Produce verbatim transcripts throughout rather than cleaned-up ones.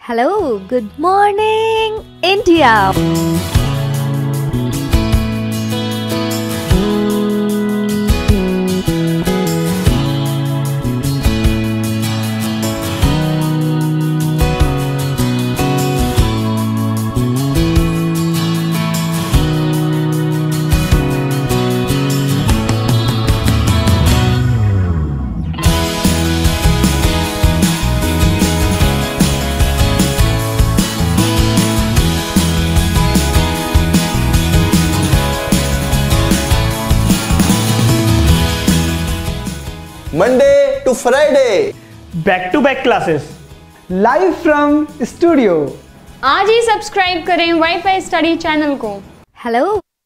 Hello, good morning, India. Monday to Friday, back to back classes live from studio. आज ही subscribe करें WiFi study channel को। Hello.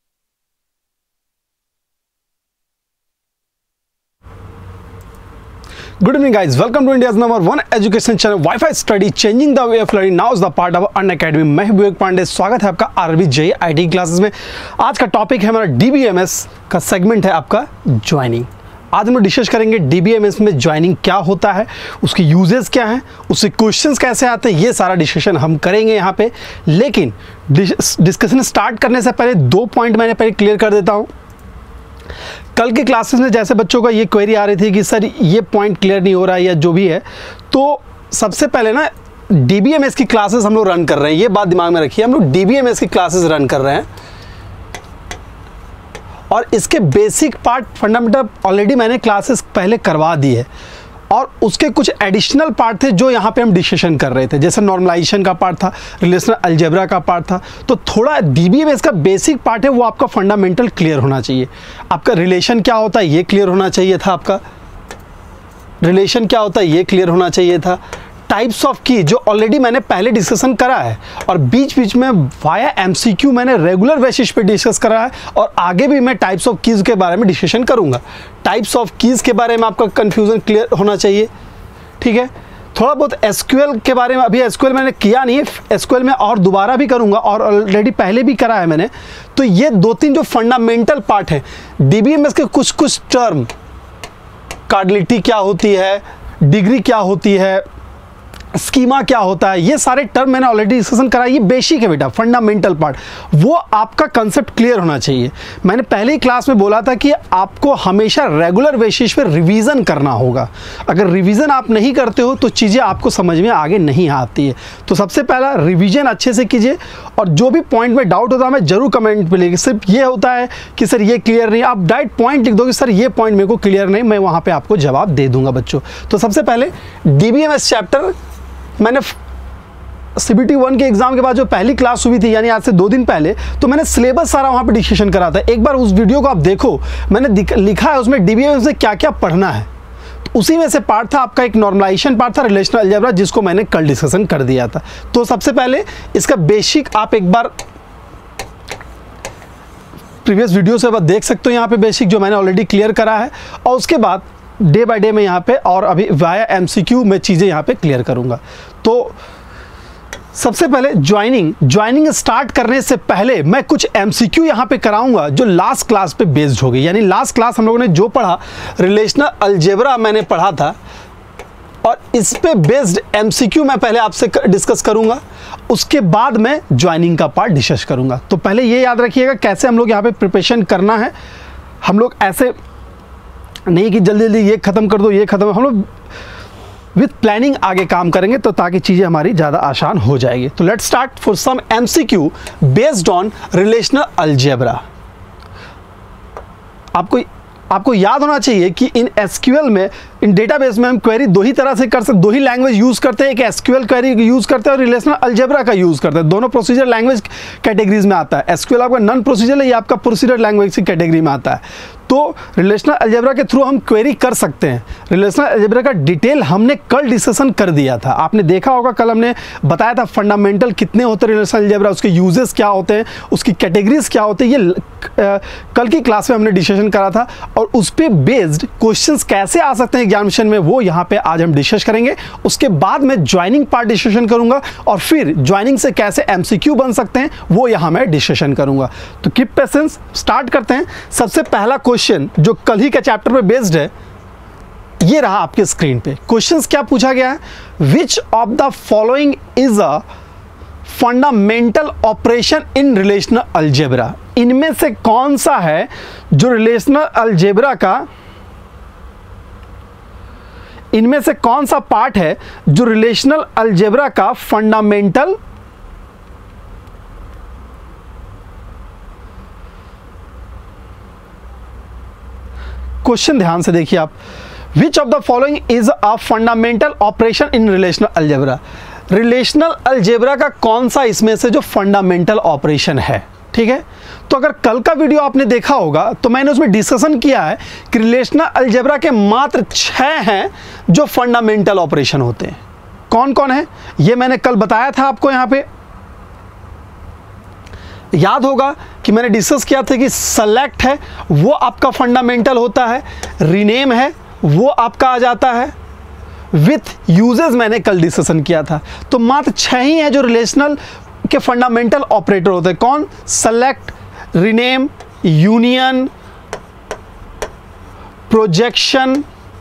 Good evening guys, welcome to India's number one education channel Wi-Fi study changing the way of learning now is the part of Unacademy। मैं हूं विवेक पांडे, स्वागत है आपका RB J I T classes में। आज का topic है हमारा डी बी एम एस का सेगमेंट है आपका ज्वाइनिंग। आज हम डिस्कस करेंगे डी बी एम एस में ज्वाइनिंग क्या होता है, उसकी यूजेस क्या हैं, उससे क्वेश्चंस कैसे आते हैं, ये सारा डिस्कशन हम करेंगे यहाँ पे। लेकिन डिस्कशन स्टार्ट करने से पहले दो पॉइंट मैंने पहले क्लियर कर देता हूँ। कल के क्लासेस में जैसे बच्चों का ये क्वेरी आ रही थी कि सर ये पॉइंट क्लियर नहीं हो रहा है या जो भी है, तो सबसे पहले ना डी बी एम एस की क्लासेस हम लोग रन कर रहे हैं, ये बात दिमाग में रखिए। हम लोग डी बी एम एस की क्लासेस रन कर रहे हैं और इसके बेसिक पार्ट फंडामेंटल ऑलरेडी मैंने क्लासेस पहले करवा दी है और उसके कुछ एडिशनल पार्ट थे जो यहाँ पे हम डिस्कशन कर रहे थे, जैसे नॉर्मलाइजेशन का पार्ट था, रिलेशनल अलजेब्रा का पार्ट था। तो थोड़ा डी बी एम एस का बेसिक पार्ट है वो आपका फंडामेंटल क्लियर होना चाहिए। आपका रिलेशन क्या होता है ये क्लियर होना चाहिए था, आपका रिलेशन क्या होता है ये क्लियर होना चाहिए था। टाइप्स ऑफ की जो ऑलरेडी मैंने पहले डिस्कशन करा है और बीच बीच में वाया एमसीक्यू मैंने रेगुलर बेसिस पे डिस्कस करा है और आगे भी मैं टाइप्स ऑफ कीज़ के बारे में डिस्कशन करूंगा। टाइप्स ऑफ कीज़ के बारे में आपका कंफ्यूजन क्लियर होना चाहिए, ठीक है। थोड़ा बहुत एसक्यूएल के बारे में, अभी एसक्यूएल मैंने किया नहीं है, एसक्यूएल में और दोबारा भी करूंगा और ऑलरेडी पहले भी करा है मैंने। तो ये दो तीन जो फंडामेंटल पार्ट है डी बी एम एस के, कुछ कुछ टर्म, कार्डिलिटी क्या होती है, डिग्री क्या होती है, स्कीमा क्या होता है, ये सारे टर्म मैंने ऑलरेडी डिस्कशन करा। ये बेसिक है बेटा, फंडामेंटल पार्ट, वो आपका कंसेप्ट क्लियर होना चाहिए। मैंने पहले ही क्लास में बोला था कि आपको हमेशा रेगुलर बेसिस पे रिवीजन करना होगा। अगर रिवीजन आप नहीं करते हो तो चीज़ें आपको समझ में आगे नहीं आती है। तो सबसे पहला रिवीजन अच्छे से कीजिए और जो भी पॉइंट में डाउट होता है मैं जरूर कमेंट पे लिखिए। सिर्फ ये होता है कि सर ये क्लियर नहीं, आप डायरेक्ट पॉइंट लिख दोगे, सर ये पॉइंट मेरे को क्लियर नहीं, मैं वहाँ पर आपको जवाब दे दूंगा बच्चों। तो सबसे पहले D B M S chapter मैंने सी बी टी वन के एग्जाम के बाद जो पहली क्लास हुई थी, यानी आज से दो दिन पहले, तो मैंने सिलेबस सारा वहाँ पे डिस्कशन करा था। एक बार उस वीडियो को आप देखो, मैंने लिखा है उसमें डी बी एम एस में क्या क्या पढ़ना है। तो उसी में से पार्ट था आपका एक नॉर्मलाइजेशन पार्ट था, रिलेशनल अलजेब्रा, जिसको मैंने कल डिस्कशन कर दिया था। तो सबसे पहले इसका बेसिक आप एक बार प्रीवियस वीडियो से आप देख सकते हो, यहाँ पे बेसिक जो मैंने ऑलरेडी क्लियर करा है और उसके बाद डे बाय डे में यहाँ पे और अभी वाया एमसीक्यू में चीज़ें यहाँ पे क्लियर करूँगा। तो सबसे पहले ज्वाइनिंग ज्वाइनिंग स्टार्ट करने से पहले मैं कुछ एमसीक्यू यहाँ पे कराऊंगा जो लास्ट क्लास पे बेस्ड हो गई। यानी लास्ट क्लास हम लोगों ने जो पढ़ा, रिलेशनल अलजेब्रा मैंने पढ़ा था और इस पे बेस्ड एमसीक्यू मैं पहले आपसे डिस्कस करूँगा, उसके बाद मैं ज्वाइनिंग का पार्ट डिस्कस करूँगा। तो पहले ये याद रखिएगा कैसे हम लोग यहाँ पे प्रिपरेशन करना है। हम लोग ऐसे नहीं कि जल्दी जल्दी ये ख़त्म कर दो ये ख़त्म, हम लोग विथ प्लानिंग आगे काम करेंगे तो ताकि चीज़ें हमारी ज़्यादा आसान हो जाएगी। तो let's start for some MCQ based on relational algebra. आपको आपको याद होना चाहिए कि इन एसक्यूएल में, इन डेटाबेस में हम क्वेरी दो ही तरह से कर सकते, दो ही लैंग्वेज यूज़ करते हैं। एक एसक्यूएल क्वेरी यूज़ करते हैं और रिलेशनल अलजेब्रा का यूज़ करते हैं। दोनों प्रोसीजर लैंग्वेज कैटेगरीज में आता है। एसक्यूएल आपका नॉन प्रोसीजर है, ये आपका प्रोसीजर लैंग्वेज की कैटेगरी में आता है। तो रिलेशनल अलजेब्रा के थ्रू हम क्वेरी कर सकते हैं। रिलेशनल अलजेब्रा का डिटेल हमने कल डिस्कशन कर दिया था, आपने देखा होगा। कल हमने बताया था फंडामेंटल कितने होते हैं रिलेशनल अलजेब्रा, उसके यूजेस क्या होते हैं, उसकी कैटेगरीज क्या होते हैं, ये आ, कल की क्लास में हमने डिस्कशन करा था और उस पर बेस्ड क्वेश्चंस कैसे आ सकते हैं एग्जामिनेशन में, वो यहाँ पे आज हम डिस्कस करेंगे। उसके बाद मैं ज्वाइनिंग पार्ट डिस्कशन करूंगा और फिर ज्वाइनिंग से कैसे एमसीक्यू बन सकते हैं वो यहाँ मैं डिस्कशन करूंगा। तो कीप पेशेंस, स्टार्ट करते हैं। सबसे पहला क्वेश्चन जो कल ही के चैप्टर पे बेस्ड है, ये रहा आपके स्क्रीन पे। क्वेश्चंस क्या पूछा गया है, which of the following is a fundamental operation in relational algebra. इनमें से कौन सा है जो रिलेशनल अलजेब्रा का, इनमें से कौन सा पार्ट है जो रिलेशनल अलजेब्रा का फंडामेंटल क्वेश्चन ध्यान से देखिए आप, which of the following is a fundamental operation in relational algebra. Relational algebra का कौन सा इसमें से जो फंडामेंटल ऑपरेशन है, ठीक है। तो अगर कल का वीडियो आपने देखा होगा तो मैंने उसमें डिस्कशन किया है कि रिलेशनल अलजेब्रा के मात्र छह हैं जो फंडामेंटल ऑपरेशन होते हैं। कौन कौन है ये मैंने कल बताया था आपको। यहां पे याद होगा कि मैंने डिस्कस किया था कि सेलेक्ट है वो आपका फंडामेंटल होता है, रीनेम है वो आपका आ जाता है, विथ यूजेस मैंने कल डिस्कशन किया था। तो मात्र छह ही है जो रिलेशनल के फंडामेंटल ऑपरेटर होते हैं। कौन, select, rename, union, projection,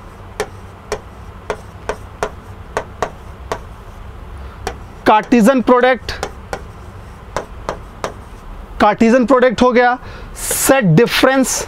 Cartesian product, Cartesian product हो गया, सेट डिफरेंस,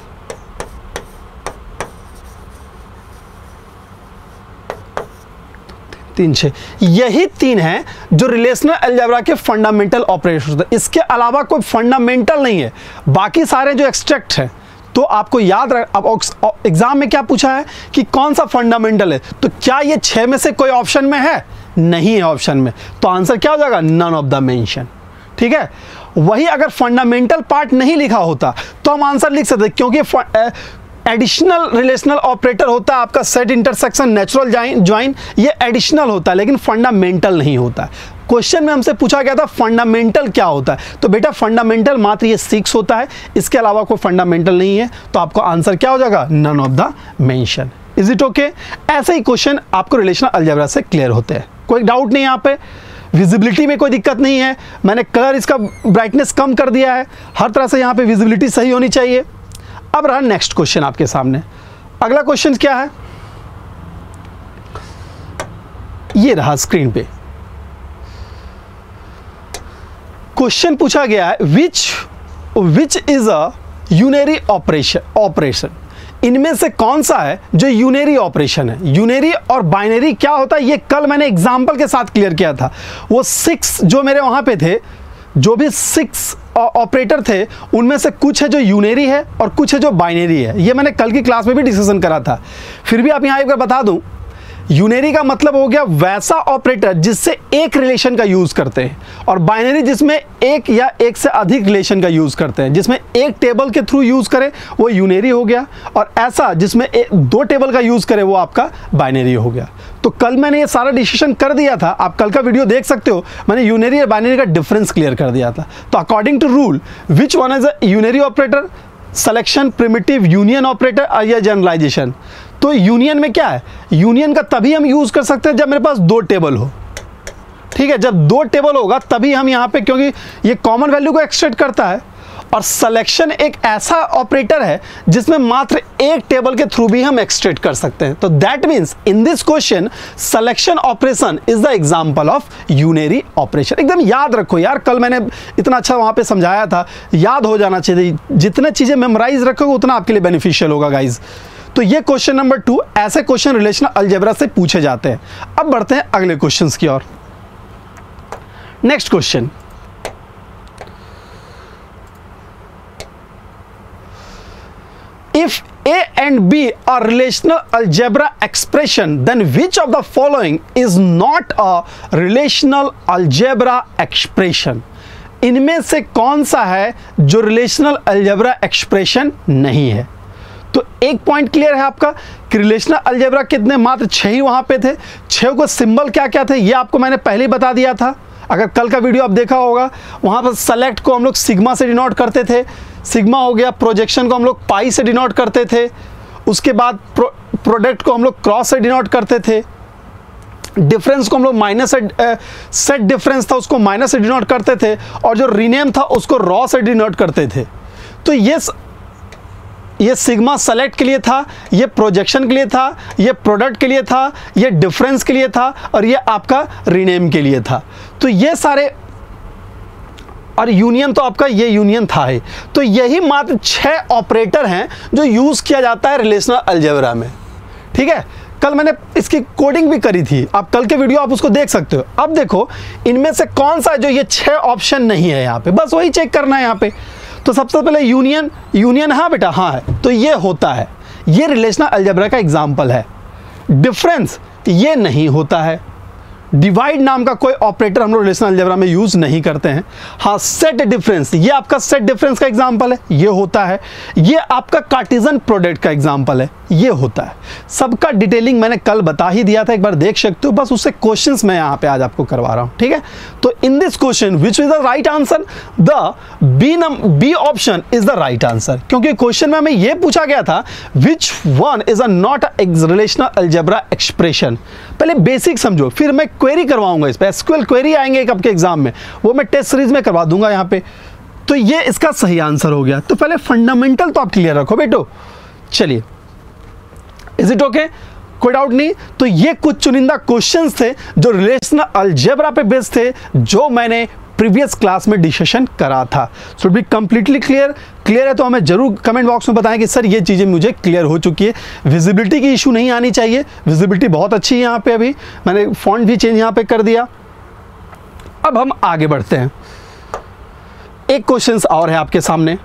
तीन छः, यही तीन हैं जो रिलेशनल अलजेब्रा के फंडामेंटल ऑपरेशन होते हैं। इसके अलावा कोई फंडामेंटल नहीं है, बाकी सारे जो एक्सट्रैक्ट हैं। तो आपको याद रख, अब एग्जाम में क्या पूछा है कि कौन सा फंडामेंटल है, तो क्या ये छह में से कोई ऑप्शन में है, नहीं है ऑप्शन में, तो आंसर क्या हो जाएगा, नन ऑफ द मेंशन, ठीक है। वही अगर फंडामेंटल पार्ट नहीं लिखा होता तो हम आंसर लिख सकते, क्योंकि एडिशनल रिलेशनल ऑपरेटर होता है आपका सेट इंटरसेक्शन नेचुरल ज्वाइन, ये एडिशनल होता है लेकिन फंडामेंटल नहीं होता। क्वेश्चन में हमसे पूछा गया था फंडामेंटल क्या होता है, तो बेटा फंडामेंटल मात्र ये सिक्स होता है, इसके अलावा कोई फंडामेंटल नहीं है, तो आपको आंसर क्या हो जाएगा, none of the mention. Is it okay. ऐसे ही क्वेश्चन आपको रिलेशनल अलजेब्रा से क्लियर होते हैं, कोई डाउट नहीं। यहाँ पे विजिबिलिटी में कोई दिक्कत नहीं है, मैंने कलर इसका ब्राइटनेस कम कर दिया है, हर तरह से यहाँ पे विजिबिलिटी सही होनी चाहिए। अब रहा नेक्स्ट क्वेश्चन आपके सामने। अगला क्वेश्चन क्या है, ये रहा स्क्रीन पे। क्वेश्चन पूछा गया है which which is a unary operation operation इनमें से कौन सा है जो यूनरी ऑपरेशन है। यूनरी और बाइनरी क्या होता है ये कल मैंने एग्जांपल के साथ क्लियर किया था। वो सिक्स जो मेरे वहां पे थे, जो भी सिक्स ऑपरेटर थे उनमें से कुछ है जो यूनरी है और कुछ है जो बाइनरी है, ये मैंने कल की क्लास में भी डिस्कशन करा था। फिर भी आप यहाँ एक बार बता दूं, यूनरी का मतलब हो गया वैसा ऑपरेटर जिससे एक रिलेशन का यूज करते हैं, और बाइनरी जिसमें एक या एक से अधिक रिलेशन का यूज करते हैं, जिसमें एक टेबल के थ्रू यूज करे वो यूनरी हो गया, और ऐसा जिसमें एक, दो टेबल का यूज करे वो आपका बाइनरी हो गया। तो कल मैंने ये सारा डिसीजन कर दिया था, आप कल का वीडियो देख सकते हो, मैंने यूनरी और बाइनरी का डिफरेंस क्लियर कर दिया था। तो according to rule which one is a unary operator, selection, primitive, union operator या जनरलाइजेशन। तो यूनियन में क्या है, यूनियन का तभी हम यूज कर सकते हैं जब मेरे पास दो टेबल हो, ठीक है। जब दो टेबल होगा तभी हम यहाँ पे, क्योंकि ये कॉमन वैल्यू को एक्सट्रैक्ट करता है। और सिलेक्शन एक ऐसा ऑपरेटर है जिसमें मात्र एक टेबल के थ्रू भी हम एक्सट्रैक्ट कर सकते हैं। तो that means in this question selection operation is the example of unary operation. एकदम याद रखो यार, कल मैंने इतना अच्छा वहां पे समझाया था, याद हो जाना चाहिए। जितने चीजें मेमोराइज रखोगे उतना आपके लिए बेनिफिशियल होगा गाइज। तो ये क्वेश्चन नंबर टू, ऐसे क्वेश्चन रिलेशनल अलजेब्रा से पूछे जाते हैं। अब बढ़ते हैं अगले क्वेश्चन की ओर। Next question, if A and B are relational algebra expression, then which of the following is not a relational algebra expression? इनमें से कौन सा है जो रिलेशनल अलजेब्रा एक्सप्रेशन नहीं है। तो एक पॉइंट क्लियर है आपका कि रिलेशनल अलजेब्रा कितने, मात्र छह ही वहां पे थे। छह को सिंबल क्या क्या थे ये आपको मैंने पहले ही बता दिया था, अगर कल का वीडियो आप देखा होगा। वहां पर सेलेक्ट को हम लोग सिग्मा से डिनोट करते थे, सिग्मा हो गया। प्रोजेक्शन को हम लोग पाई से डिनोट करते थे, उसके बाद प्रो, प्रोडक्ट को हम लोग क्रॉस से डिनोट करते थे। डिफरेंस को हम लोग माइनस से, सेट डिफरेंस था उसको माइनस से डिनोट करते थे, और जो रीनेम था उसको रॉ से डिनोट करते थे। तो ये ये सिग्मा सेलेक्ट के लिए था, ये प्रोजेक्शन के लिए था, ये प्रोडक्ट के लिए था, ये डिफरेंस के लिए था और ये आपका रीनेम के लिए था। तो ये सारे, और यूनियन तो आपका ये यूनियन था ही। तो यही मात्र छह ऑपरेटर हैं जो यूज किया जाता है रिलेशनल अलजेब्रा में। ठीक है, कल मैंने इसकी कोडिंग भी करी थी, आप कल के वीडियो आप उसको देख सकते हो। अब देखो इनमें से कौन सा जो ये छह ऑप्शन नहीं है यहाँ पे, बस वही चेक करना है यहाँ पे। तो सबसे पहले यूनियन, यूनियन हाँ बेटा हाँ है, तो ये होता है, ये रिलेशनल अलजेब्रा का एग्जाम्पल है। डिफरेंस ये नहीं होता है। डिवाइड नाम का कोई ऑपरेटर हम लोग रिलेशनल अलजेब्रा में यूज नहीं करते हैं। हाँ, सेट डिफरेंस, ये आपका सेट डिफरेंस का एग्जांपल है, ये होता है। ये आपका कार्टेशियन प्रोडक्ट का एग्जांपल है, ये होता है। सबका डिटेलिंग मैंने कल बता ही दिया था, एक बार देख सकते हो, बस उससे क्वेश्चंस मैं यहाँ पे आज आपको करवा रहा हूँ। ठीक है, तो in this question which is the right answer, the B um B option is the right answer, क्योंकि क्वेश्चन में हमें ये पूछा गया था which one is a not relational algebra expression. पहले बेसिक समझो, फिर मैं क्वेरी करवाऊंगा इस पे, एसक्यूएल क्वेरी आएंगे एक आपके एग्जाम में, वो मैं टेस्ट सीरीज में करवा दूंगा यहाँ पे। तो ये इसका सही आंसर हो गया। तो पहले फंडामेंटल तो आप क्लियर रखो बेटो। चलिए, इज इट ओके, कोई डाउट नहीं। तो ये कुछ चुनिंदा क्वेश्चंस थे जो रिलेशनल अलजेब्रा पे बेस्ड थे, जो मैंने प्रीवियस क्लास में डिस्कशन करा था। Should be completely clear. Clear है तो हमें जरूर कमेंट बॉक्स में बताएं कि सर ये चीज़ें मुझे क्लियर हो चुकी है। विजिबिलिटी की इशू नहीं आनी चाहिए, विजिबिलिटी बहुत अच्छी है यहाँ पे। अभी मैंने फॉन्ट भी चेंज यहाँ पे कर दिया। अब हम आगे बढ़ते हैं, एक क्वेश्चन और है आपके सामने।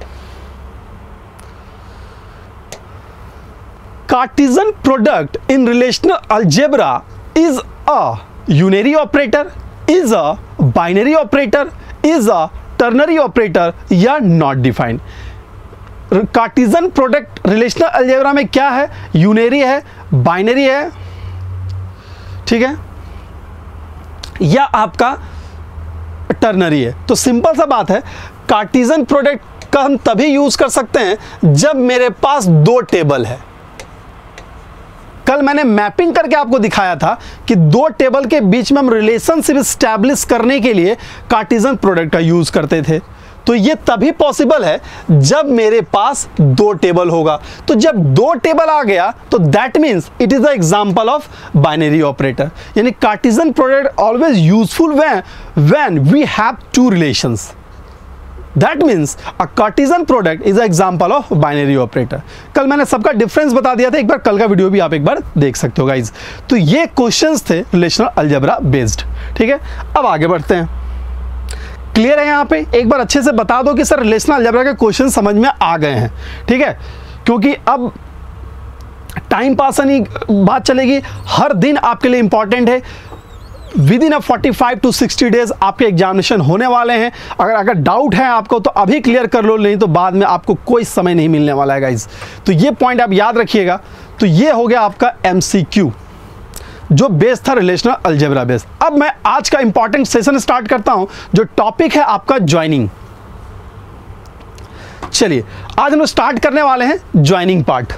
Cartesian product in relational algebra is a unary operator, is a binary operator, is a ternary operator या not defined. Cartesian product relational algebra में क्या है, यूनरी है, बाइनरी है, ठीक है, या आपका टर्नरी है। तो सिंपल सा बात है, कार्टेशियन प्रोडक्ट का हम तभी यूज कर सकते हैं जब मेरे पास दो टेबल है। कल मैंने मैपिंग करके आपको दिखाया था कि दो टेबल के बीच में हम रिलेशनशिप स्टैब्लिश करने के लिए कार्टेशियन प्रोडक्ट का यूज करते थे। तो ये तभी पॉसिबल है जब मेरे पास दो टेबल होगा। तो जब दो टेबल आ गया तो that means it is the example of binary operator. यानी Cartesian product always useful when when we have two relations. That means a Cartesian product is an example of binary operator। कल मैंने सबका difference बता दिया था, एक बार कल का वीडियो भी आप एक बार देख सकते हो गाइज। तो ये क्वेश्चंस थे रिलेशनल अलजेब्रा बेस्ड। ठीक है, अब आगे बढ़ते हैं। क्लियर है यहाँ पे, एक बार अच्छे से बता दो कि सर रिलेशनल अलजेब्रा के क्वेश्चन समझ में आ गए हैं। ठीक है, क्योंकि अब टाइम पास नहीं बात चलेगी, हर दिन आपके लिए इंपॉर्टेंट है। Within a forty five to sixty days आपके एग्जामिनेशन होने वाले हैं। अगर अगर डाउट है आपको तो अभी क्लियर कर लो, नहीं तो बाद में आपको कोई समय नहीं मिलने वाला है गाइज। तो ये पॉइंट आप याद रखिएगा। तो ये हो गया आपका एमसीक्यू जो बेस था रिलेशनल अलजेब्रा बेस। अब मैं आज का इंपॉर्टेंट सेशन स्टार्ट करता हूं, जो टॉपिक है आपका ज्वाइनिंग। चलिए, आज हम स्टार्ट करने वाले हैं ज्वाइनिंग पार्ट।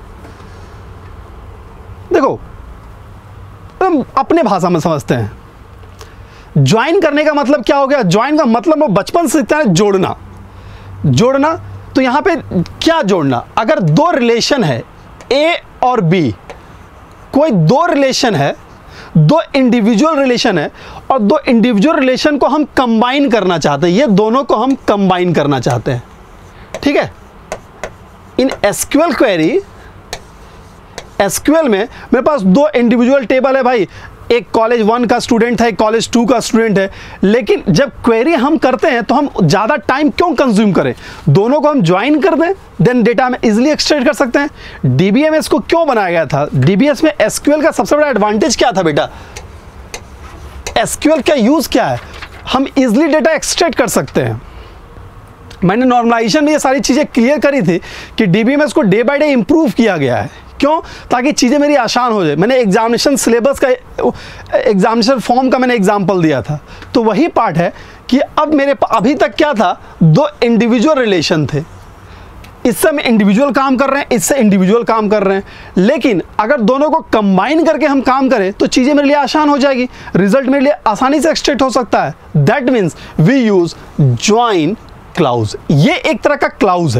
देखो, हम अपने भाषा में समझते हैं। ज्वाइन करने का मतलब क्या हो गया, ज्वाइन का मतलब वो बचपन से सीखता है जोड़ना। जोड़ना, तो यहां पे क्या जोड़ना, अगर दो रिलेशन है ए और बी, कोई दो रिलेशन है, दो इंडिविजुअल रिलेशन है और दो इंडिविजुअल रिलेशन को हम कंबाइन करना चाहते हैं, ये दोनों को हम कंबाइन करना चाहते हैं। ठीक है, इन एसक्यूएल क्वेरी, एसक्यूएल में मेरे पास दो इंडिविजुअल टेबल है भाई, एक कॉलेज वन का स्टूडेंट है, कॉलेज टू का स्टूडेंट है। लेकिन जब क्वेरी हम करते हैं तो हम ज़्यादा टाइम क्यों कंज्यूम करें, दोनों को हम ज्वाइन कर दें, देन डेटा हम इजीली एक्सट्रैक्ट कर सकते हैं। डीबीएमएस को क्यों बनाया गया था, डीबीएस में एसक्यूएल का सबसे बड़ा एडवांटेज क्या था बेटा, एसक्यूएल का यूज़ क्या है, हम इजीली डेटा एक्सट्रैक्ट कर सकते हैं। मैंने नॉर्मलाइजेशन में ये सारी चीज़ें क्लियर करी थी कि डीबीएमएस को डे बाय डे इंप्रूव किया गया है। क्यों, ताकि चीज़ें मेरी आसान हो जाए। मैंने एग्जामिनेशन सिलेबस का, एग्जामिनेशन फॉर्म का मैंने एग्जाम्पल दिया था। तो वही पार्ट है कि अब मेरे अभी तक क्या था, दो इंडिविजुअल रिलेशन थे, इससे हम इंडिविजुअल काम कर रहे हैं, इससे इंडिविजुअल काम कर रहे हैं। लेकिन अगर दोनों को कंबाइन करके हम काम करें तो चीज़ें मेरे लिए आसान हो जाएगी, रिजल्ट मेरे लिए आसानी से एक्सट्रैक्ट हो सकता है। That means we use join clause. ये एक तरह का क्लाउज है।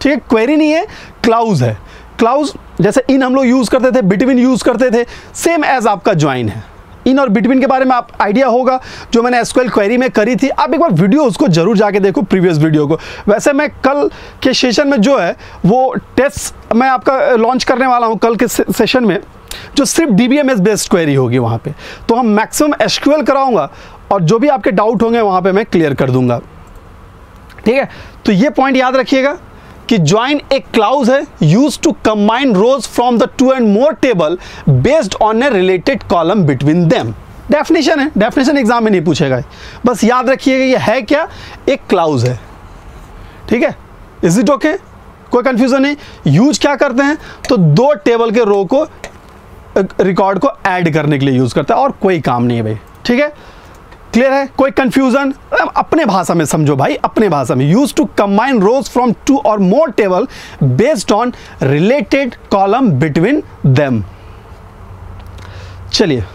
ठीक है, क्वेरी नहीं है, क्लाउज है। क्लाउज जैसे इन हम लोग यूज़ करते थे, बिटवीन यूज़ करते थे, सेम एज आपका ज्वाइन है। इन और बिटवीन के बारे में आप आइडिया होगा जो मैंने एसक्यूएल क्वेरी में करी थी, आप एक बार वीडियो उसको जरूर जाके देखो, प्रीवियस वीडियो को। वैसे मैं कल के सेशन में जो है वो टेस्ट मैं आपका लॉन्च करने वाला हूँ कल के सेशन में, जो सिर्फ डीबीएमएस बेस्ड क्वेरी होगी वहाँ पे। तो हम मैक्सिमम एसक्यूएल कराऊंगा और जो भी आपके डाउट होंगे वहाँ पे मैं क्लियर कर दूंगा, ठीक है। तो ये पॉइंट याद रखिएगा कि ज्वाइन एक क्लाउज है use to combine rows from the two and more table based on a related column between them. Definition है, डेफिनेशन एग्जाम में नहीं पूछेगा, बस याद रखिएगा ये है क्या, एक क्लाउज है, ठीक है। इज इट ओके, कोई कंफ्यूजन नहीं। यूज क्या करते हैं, तो दो टेबल के रो को रिकॉर्ड को ऐड करने के लिए यूज करता है, और कोई काम नहीं है भाई, ठीक है। क्लियर है, कोई कंफ्यूजन, अपने भाषा में समझो भाई, अपने भाषा में। Use to combine rows from two और more table based on related column between them. चलिए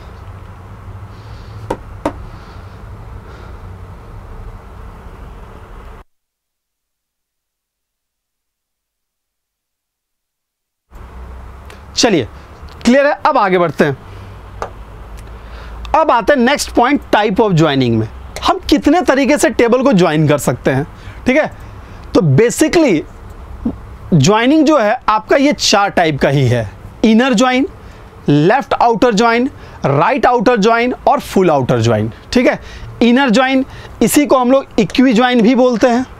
चलिए क्लियर है, अब आगे बढ़ते हैं। अब आते हैं next point, type of joining में हम कितने तरीके से टेबल को ज्वाइन कर सकते हैं, ठीक है। तो बेसिकली ज्वाइनिंग जो है आपका ये चार टाइप का ही है, inner join, left outer join, right outer join और फुल आउटर ज्वाइन, ठीक है। इनर ज्वाइन इसी को हम लोग इक्वी ज्वाइन भी बोलते हैं,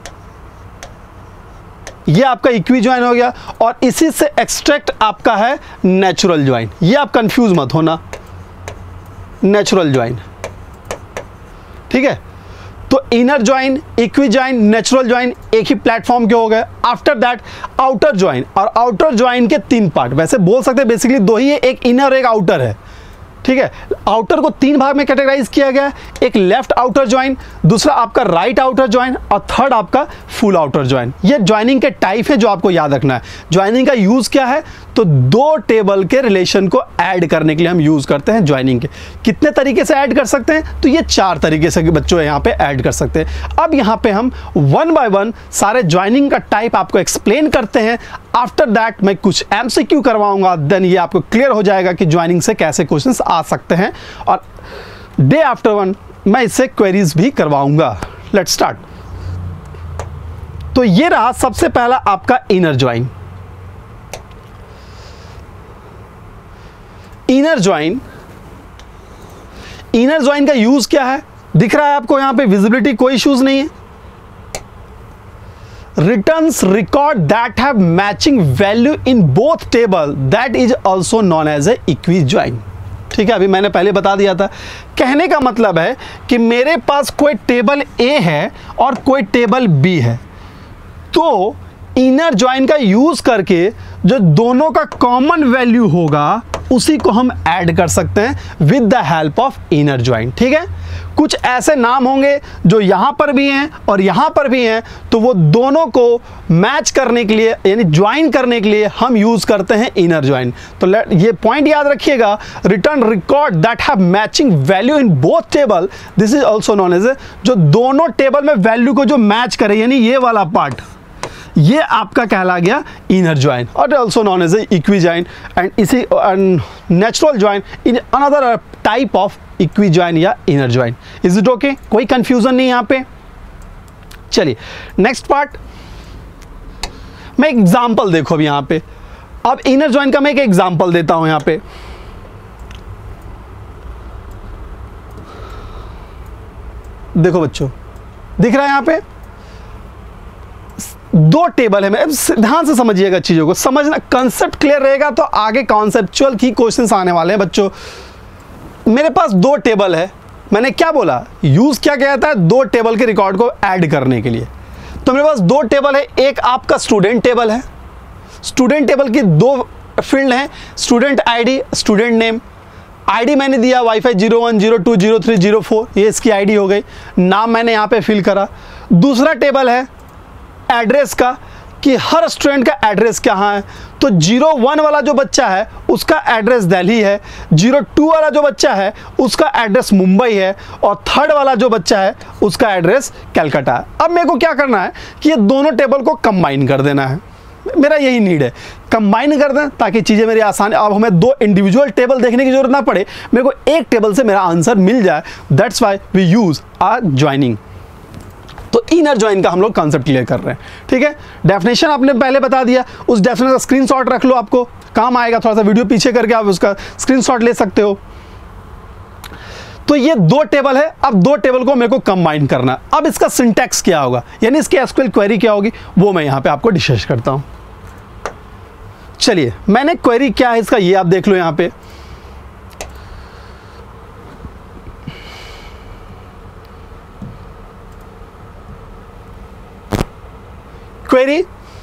ये आपका इक्वी ज्वाइन हो गया। और इसी से एक्सट्रैक्ट आपका है नेचुरल ज्वाइन, ये आप कंफ्यूज मत होना, नेचुरल ज्वाइन, ठीक है। तो inner join, equi join, natural join एक ही प्लेटफॉर्म के हो गए। आफ्टर दैट आउटर ज्वाइन, और आउटर ज्वाइन के तीन पार्ट, वैसे बोल सकते हैं बेसिकली दो ही है, एक इनर एक आउटर है, ठीक है। आउटर को तीन भाग में कैटेगराइज किया गया है, एक लेफ्ट आउटर ज्वाइन, दूसरा आपका राइट आउटर ज्वाइन और थर्ड आपका फुल आउटर ज्वाइन। ये ज्वाइनिंग के टाइप है जो आपको याद रखना है। ज्वाइनिंग का यूज क्या है, तो दो टेबल के रिलेशन को ऐड करने के लिए हम यूज करते हैं ज्वाइनिंग के। कितने तरीके से ऐड कर सकते हैं, तो ये चार तरीके से बच्चों यहाँ पे ऐड कर सकते हैं। अब यहाँ पे हम वन बाय वन सारे ज्वाइनिंग का टाइप आपको एक्सप्लेन करते हैं। आफ्टर दैट मैं कुछ एमसीक्यू करवाऊंगा, देन ये आपको क्लियर हो जाएगा कि ज्वाइनिंग से कैसे क्वेश्चंस आ सकते हैं, और डे आफ्टर वन मैं इससे क्वेरीज भी करवाऊंगा। Let's start. तो ये रहा सबसे पहला आपका inner join. Inner join, inner join का यूज क्या है, दिख रहा है आपको यहां पे, विजिबिलिटी कोई इश्यूज नहीं है। returns record that have matching value in both table, that is also known as a equijoin, ठीक है। अभी मैंने पहले बता दिया था, कहने का मतलब है कि मेरे पास कोई टेबल ए है और कोई टेबल बी है, तो इनर ज्वाइन का यूज करके जो दोनों का कॉमन वैल्यू होगा उसी को हम ऐड कर सकते हैं with the help of inner join, ठीक है। कुछ ऐसे नाम होंगे जो यहां पर भी हैं और यहां पर भी हैं, तो वो दोनों को मैच करने के लिए यानी ज्वाइन करने के लिए हम यूज करते हैं इनर ज्वाइन। तो ये पॉइंट याद रखिएगा, return record that have matching value in both table, this is also known as, जो दोनों टेबल में वैल्यू को जो मैच करे, यानी ये वाला पार्ट, ये आपका कहला गया इनर ज्वाइन, और also known as equi join. And इसी natural join in another type of equi join या inner join. Is it okay, कोई कंफ्यूजन नहीं यहां पे। चलिए नेक्स्ट पार्ट, मैं एग्जांपल देखो अभी यहां पे। अब इनर ज्वाइन का मैं एक एग्जांपल देता हूं यहां पे। देखो बच्चों, दिख रहा है यहां पे दो टेबल है। मैं ध्यान से समझिएगा चीजों को, समझना, कंसेप्ट क्लियर रहेगा तो आगे कॉन्सेप्चुअल की क्वेश्चंस आने वाले हैं बच्चों। मेरे पास दो टेबल है, मैंने क्या बोला, यूज क्या किया जाता है, दो टेबल के रिकॉर्ड को ऐड करने के लिए। तो मेरे पास दो टेबल है, एक आपका स्टूडेंट टेबल है, स्टूडेंट टेबल की दो फील्ड हैं, student ID, student name. ID मैंने दिया wifi zero one zero two zero three zero four, ये इसकी आईडी हो गई, नाम मैंने यहाँ पे फिल करा। दूसरा टेबल है एड्रेस का, कि हर स्टूडेंट का एड्रेस कहाँ है, तो तो जीरो वन वाला जो बच्चा है उसका एड्रेस दिल्ली है, जीरो टू वाला जो बच्चा है उसका एड्रेस मुंबई है, और थर्ड वाला जो बच्चा है उसका एड्रेस कलकत्ता है। अब मेरे को क्या करना है कि ये दोनों टेबल को कंबाइन कर देना है, मेरा यही नीड है, कंबाइन कर दें ताकि चीज़ें मेरी आसान। अब हमें दो इंडिविजुअल टेबल देखने की जरूरत ना पड़े, मेरे को एक टेबल से मेरा आंसर मिल जाए। That's why we use a joining. तो इनर ज्वाइन का हम लोग कॉन्सेप्ट क्लियर कर रहे हैं, ठीक है। डेफिनेशन आपने पहले बता दिया, उस डेफिनेशन का स्क्रीनशॉट रख लो, आपको काम आएगा। थोड़ा सा वीडियो पीछे करके आप उसका स्क्रीनशॉट ले सकते हो। तो ये दो टेबल है, अब दो टेबल को मेरे को कंबाइन करना है। अब इसका सिंटैक्स क्या होगा, यानी इसकी एसक्यूएल क्वेरी क्या होगी, वो मैं यहाँ पे आपको डिस्कस करता हूँ। चलिए, मैंने क्वेरी क्या है इसका ये आप देख लो यहाँ पे। क्वेरी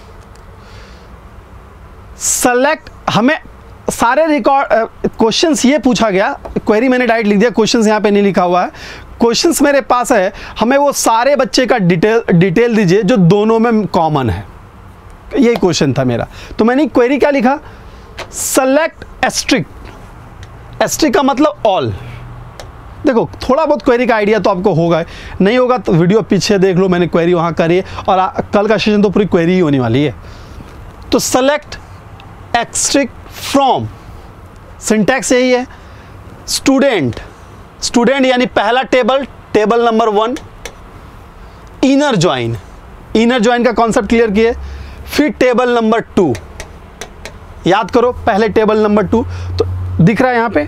सेलेक्ट, हमें सारे रिकॉर्ड क्वेश्चंस ये पूछा गया, क्वेरी मैंने डायरेक्ट लिख दिया, क्वेश्चंस यहाँ पे नहीं लिखा हुआ है। क्वेश्चंस मेरे पास है, हमें वो सारे बच्चे का डिटेल डिटेल दीजिए जो दोनों में कॉमन है, यही क्वेश्चन था मेरा। तो मैंने क्वेरी क्या लिखा, सेलेक्ट एस्ट्रिक। एस्ट्रिक का मतलब ऑल। देखो थोड़ा बहुत क्वेरी का आइडिया तो आपको होगा, नहीं होगा तो वीडियो पीछे देख लो, मैंने क्वेरी वहाँ करी है, और आ, कल का सेशन तो पूरी क्वेरी ही होने वाली है। तो सेलेक्ट एस्ट्रिक फ्रॉम, सिंटैक्स यही है, स्टूडेंट। स्टूडेंट यानी पहला table, table number one. Inner join, inner join का कॉन्सेप्ट क्लियर किए। फिर टेबल नंबर टू, याद करो पहले टेबल नंबर टू, तो दिख रहा है यहां पे।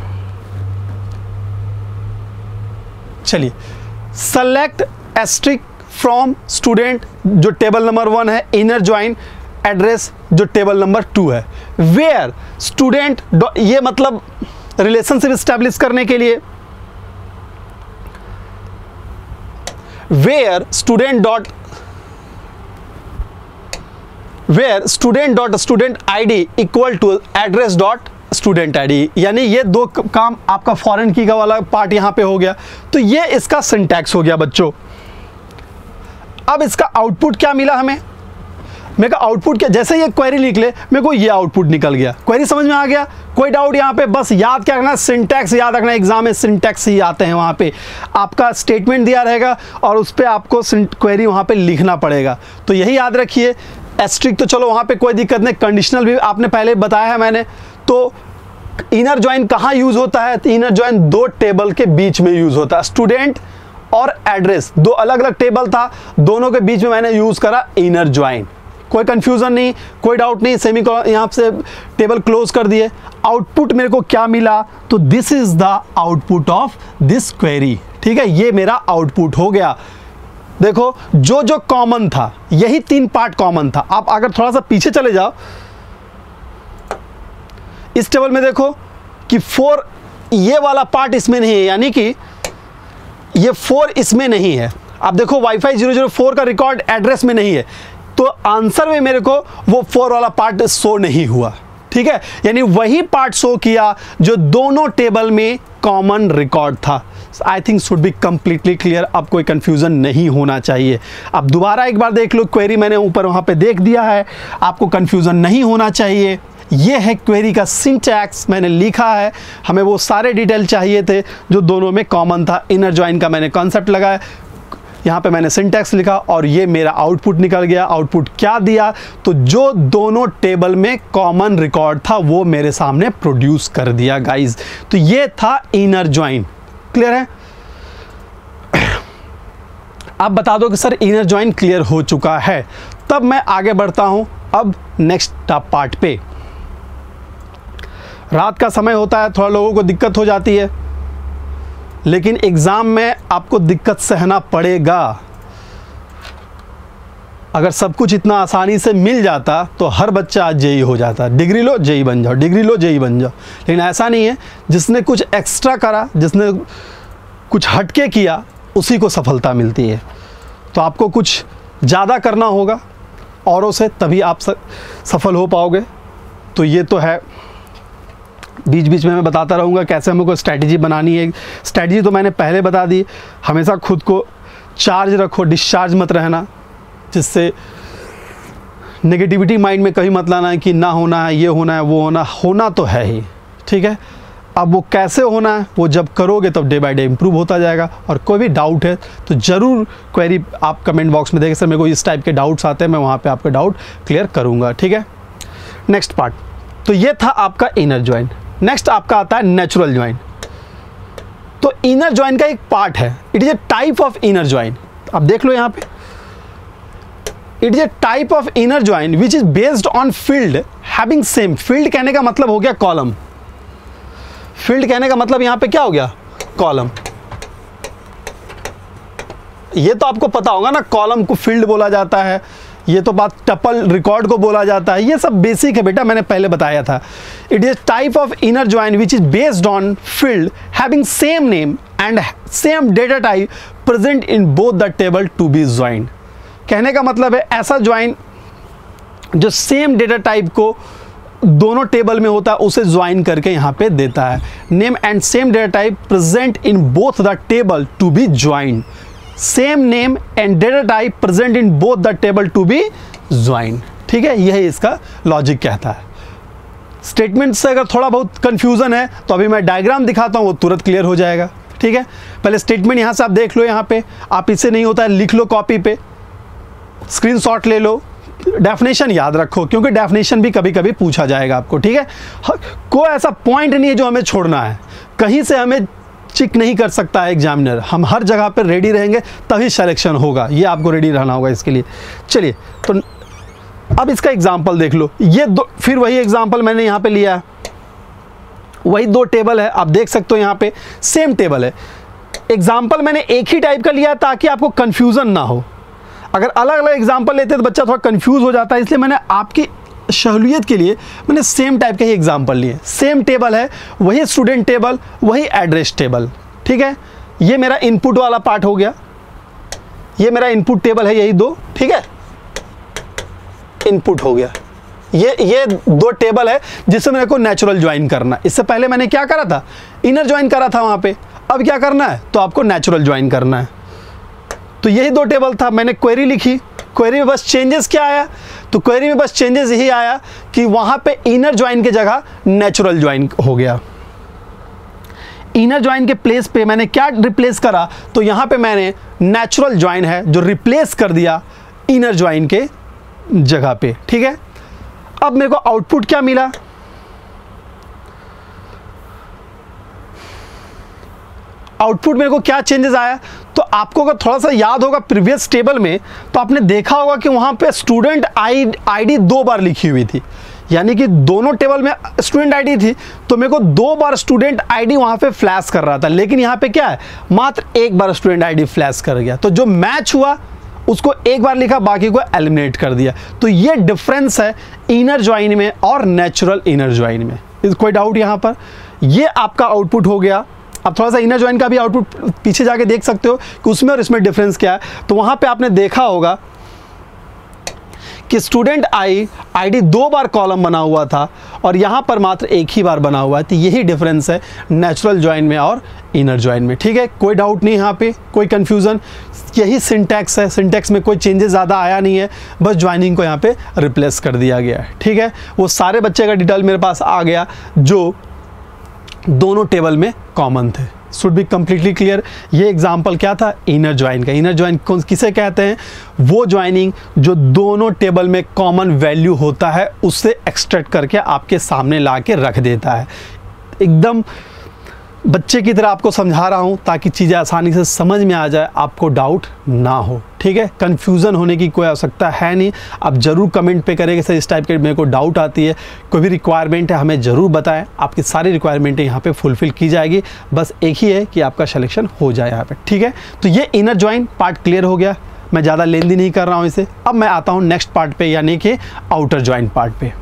चलिए, सेलेक्ट एस्ट्रिक फ्रॉम स्टूडेंट जो टेबल नंबर वन है, इनर ज्वाइन एड्रेस जो टेबल नंबर टू है। वेयर स्टूडेंट, ये मतलब रिलेशनशिप स्टैब्लिश करने के लिए, where student dot where student dot student I D equal to address dot student I D, यानी ये दो काम आपका फॉरेन की का वाला पार्ट यहां पे हो गया। तो ये इसका सिंटैक्स हो गया बच्चों। अब इसका आउटपुट क्या मिला हमें, मेरे को आउटपुट क्या, जैसे ये क्वेरी लिख ले मेरे को ये आउटपुट निकल गया। क्वेरी समझ में आ गया, कोई डाउट यहाँ पे, बस याद क्या रखना, सिंटैक्स याद रखना, एग्जाम में सिंटैक्स ही आते हैं, वहाँ पे आपका स्टेटमेंट दिया रहेगा और उस पर आपको क्वेरी वहाँ पे लिखना पड़ेगा। तो यही याद रखिए। एस्ट्रिक तो चलो वहाँ पे कोई दिक्कत नहीं, कंडीशनल भी आपने पहले बताया है मैंने। तो इनर ज्वाइन कहाँ यूज होता है, तो इनर ज्वाइन दो टेबल के बीच में यूज होता है, स्टूडेंट और एड्रेस, दो अलग अलग टेबल था, दोनों के बीच में मैंने यूज करा इनर ज्वाइन। कोई कंफ्यूजन नहीं, कोई डाउट नहीं, सेमी यहाँ से टेबल क्लोज कर दिए। आउटपुट मेरे को क्या मिला, तो this is the output of this query, ठीक है, ये मेरा आउटपुट हो गया। देखो जो जो कॉमन था, यही तीन पार्ट कॉमन था। आप अगर थोड़ा सा पीछे चले जाओ, इस टेबल में देखो कि फोर, ये वाला पार्ट इसमें नहीं है, यानी कि ये फोर इसमें नहीं है। आप देखो वाईफाई जीरो जीरो फोर का रिकॉर्ड एड्रेस में नहीं है, तो आंसर में मेरे को वो फोर वाला पार्ट शो नहीं हुआ, ठीक है, यानी वही पार्ट शो किया जो दोनों टेबल में कॉमन रिकॉर्ड था। I think should be completely clear, अब कोई कंफ्यूजन नहीं होना चाहिए। अब दोबारा एक बार देख लो, क्वेरी मैंने ऊपर वहां पे देख दिया है, आपको कंफ्यूजन नहीं होना चाहिए। ये है क्वेरी का सिंटैक्स, मैंने लिखा है, हमें वो सारे डिटेल चाहिए थे जो दोनों में कॉमन था। इनर ज्वाइन का मैंने कॉन्सेप्ट लगाया, यहाँ पे मैंने सिंटैक्स लिखा और ये मेरा आउटपुट निकल गया। आउटपुट क्या दिया, तो जो दोनों टेबल में कॉमन रिकॉर्ड था वो मेरे सामने प्रोड्यूस कर दिया गाइज। तो ये था इनर ज्वाइन, क्लियर है। आप बता दो कि सर इनर ज्वाइन क्लियर हो चुका है, तब मैं आगे बढ़ता हूं अब नेक्स्ट पार्ट पे। रात का समय होता है, थोड़ा लोगों को दिक्कत हो जाती है, लेकिन एग्जाम में आपको दिक्कत सहना पड़ेगा। अगर सब कुछ इतना आसानी से मिल जाता तो हर बच्चा आज जेई हो जाता, डिग्री लो जेई बन जाओ, डिग्री लो जेई बन जाओ, लेकिन ऐसा नहीं है। जिसने कुछ एक्स्ट्रा करा, जिसने कुछ हटके किया, उसी को सफलता मिलती है। तो आपको कुछ ज़्यादा करना होगा औरों से, तभी आप सफल हो पाओगे। तो ये तो है, बीच बीच में मैं बताता रहूँगा कैसे हमको स्ट्रैटेजी बनानी है। स्ट्रैटेजी तो मैंने पहले बता दी, हमेशा खुद को चार्ज रखो, डिस्चार्ज मत रहना, जिससे नेगेटिविटी माइंड में कभी मत लाना है कि ना होना है, ये होना है, वो होना होना तो है ही, ठीक है। अब वो कैसे होना है वो जब करोगे तब डे बाय डे इम्प्रूव होता जाएगा। और कोई भी डाउट है तो ज़रूर क्वेरी आप कमेंट बॉक्स में देखें, सर मेरे को इस टाइप के डाउट्स आते हैं, मैं वहाँ पे आपका डाउट क्लियर करूँगा, ठीक है। नेक्स्ट पार्ट, तो ये था आपका इनर जॉइंट। नेक्स्ट आपका आता है नेचुरल जॉइंट। तो इनर जॉइंट का एक पार्ट है, it is a type of inner joint. अब देख लो यहाँ पे, it is a type of inner joint which is based on field having same. Field कहने का मतलब हो गया कॉलम, फील्ड कहने का मतलब यहां पे क्या हो गया, कॉलम। ये तो आपको पता होगा ना, कॉलम को फील्ड बोला जाता है, ये तो बात टपल रिकॉर्ड को बोला जाता है, ये सब बेसिक है बेटा, मैंने पहले बताया था। It is type of inner joint which is based on field having same name and same data type present in both the table to be joint. कहने का मतलब है ऐसा ज्वाइन जो सेम डेटा टाइप को दोनों टेबल में होता है उसे ज्वाइन करके यहाँ पे देता है। Name and same data type present in both the table to be joint. Same name and data type present in both the table to be joint, ठीक है। यही इसका लॉजिक कहता है। स्टेटमेंट से अगर थोड़ा बहुत कंफ्यूजन है तो अभी मैं डायग्राम दिखाता हूँ, वो तुरंत क्लियर हो जाएगा, ठीक है। पहले स्टेटमेंट यहाँ से आप देख लो, यहाँ पे आप इसे नहीं होता है लिख लो कॉपी पे, स्क्रीनशॉट ले लो, डेफिनेशन याद रखो क्योंकि डेफिनेशन भी कभी कभी पूछा जाएगा आपको, ठीक है। कोई ऐसा पॉइंट नहीं है जो हमें छोड़ना है, कहीं से हमें चिक नहीं कर सकता है एग्जामिनर। हम हर जगह पर रेडी रहेंगे तभी सिलेक्शन होगा, ये आपको रेडी रहना होगा इसके लिए। चलिए तो अब इसका एग्जाम्पल देख लो। ये दो, फिर वही एग्जाम्पल मैंने यहाँ पे लिया, वही दो टेबल है, आप देख सकते हो यहाँ पे सेम टेबल है। एग्जाम्पल मैंने एक ही टाइप का लिया ताकि आपको कन्फ्यूज़न ना हो। अगर अलग अलग एग्जाम्पल लेते तो बच्चा थोड़ा कंफ्यूज हो जाता है, इसलिए मैंने आपकी सहूलियत के लिए मैंने सेम टाइप के ही एग्जाम्पल लिए। सेम टेबल है, वही स्टूडेंट टेबल, वही एड्रेस टेबल, ठीक है। ये मेरा इनपुट वाला पार्ट हो गया, ये मेरा इनपुट टेबल है, यही दो, ठीक है, इनपुट हो गया। ये ये दो टेबल है जिससे मेरे को नेचुरल ज्वाइन करना। इससे पहले मैंने क्या करा था, इनर ज्वाइन करा था वहाँ पे, अब क्या करना है तो आपको नेचुरल ज्वाइन करना है। तो यही दो टेबल था, मैंने क्वेरी लिखी, क्वेरी में बस चेंजेस क्या आया, तो क्वेरी में बस चेंजेस यही आया कि वहाँ पे इनर ज्वाइन के जगह नेचुरल ज्वाइन हो गया। इनर ज्वाइन के प्लेस पे मैंने क्या रिप्लेस करा, तो यहाँ पे मैंने नेचुरल ज्वाइन है जो रिप्लेस कर दिया इनर ज्वाइन के जगह पे, ठीक है। अब मेरे को आउटपुट क्या मिला, आउटपुट मेरे को क्या चेंजेस आया, तो आपको अगर थोड़ा सा याद होगा प्रीवियस टेबल में तो आपने देखा होगा कि वहाँ पे स्टूडेंट आई आईडी दो बार लिखी हुई थी, यानी कि दोनों टेबल में स्टूडेंट आईडी थी, तो मेरे को दो बार स्टूडेंट आईडी वहाँ पे फ्लैश कर रहा था। लेकिन यहाँ पे क्या है, मात्र एक बार स्टूडेंट आईडी फ्लैश कर गया, तो जो मैच हुआ उसको एक बार लिखा, बाकी को एलिमिनेट कर दिया। तो ये डिफरेंस है इनर ज्वाइन में और नेचुरल इनर ज्वाइन में। कोई डाउट यहाँ पर, ये आपका आउटपुट हो गया। अब थोड़ा सा इनर ज्वाइन का भी आउटपुट पीछे जाके देख सकते हो कि उसमें और इसमें डिफरेंस क्या है। तो वहाँ पे आपने देखा होगा कि स्टूडेंट आई आईडी दो बार कॉलम बना हुआ था और यहाँ पर मात्र एक ही बार बना हुआ है। तो यही डिफरेंस है नेचुरल ज्वाइन में और इनर ज्वाइन में, ठीक है। कोई डाउट नहीं यहाँ पे, कोई कन्फ्यूज़न, यही सिंटैक्स है, सिंटैक्स में कोई चेंजेस ज़्यादा आया नहीं है, बस ज्वाइनिंग को यहाँ पे रिप्लेस कर दिया गया है, ठीक है। वो सारे बच्चे का डिटेल मेरे पास आ गया जो दोनों टेबल में कॉमन थे। Should be completely clear. ये एग्जांपल क्या था, इनर ज्वाइन का। इनर ज्वाइन कौन किसे कहते हैं, वो ज्वाइनिंग जो दोनों टेबल में कॉमन वैल्यू होता है उससे एक्सट्रैक्ट करके आपके सामने ला के रख देता है। एकदम बच्चे की तरह आपको समझा रहा हूँ ताकि चीज़ें आसानी से समझ में आ जाए, आपको डाउट ना हो, ठीक है। कन्फ्यूज़न होने की कोई आवश्यकता है नहीं। आप ज़रूर कमेंट पे करेंगे सर इस टाइप के मेरे को डाउट आती है, कोई भी रिक्वायरमेंट है हमें ज़रूर बताएं, आपकी सारी रिक्वायरमेंटें यहाँ पे फुलफ़िल की जाएगी। बस एक ही है कि आपका सिलेक्शन हो जाए यहाँ पे, ठीक है। तो ये इनर ज्वाइन पार्ट क्लियर हो गया, मैं ज़्यादा लेंदी नहीं कर रहा हूँ इसे। अब मैं आता हूँ नेक्स्ट पार्ट पर, यानी कि आउटर ज्वाइन पार्ट पर।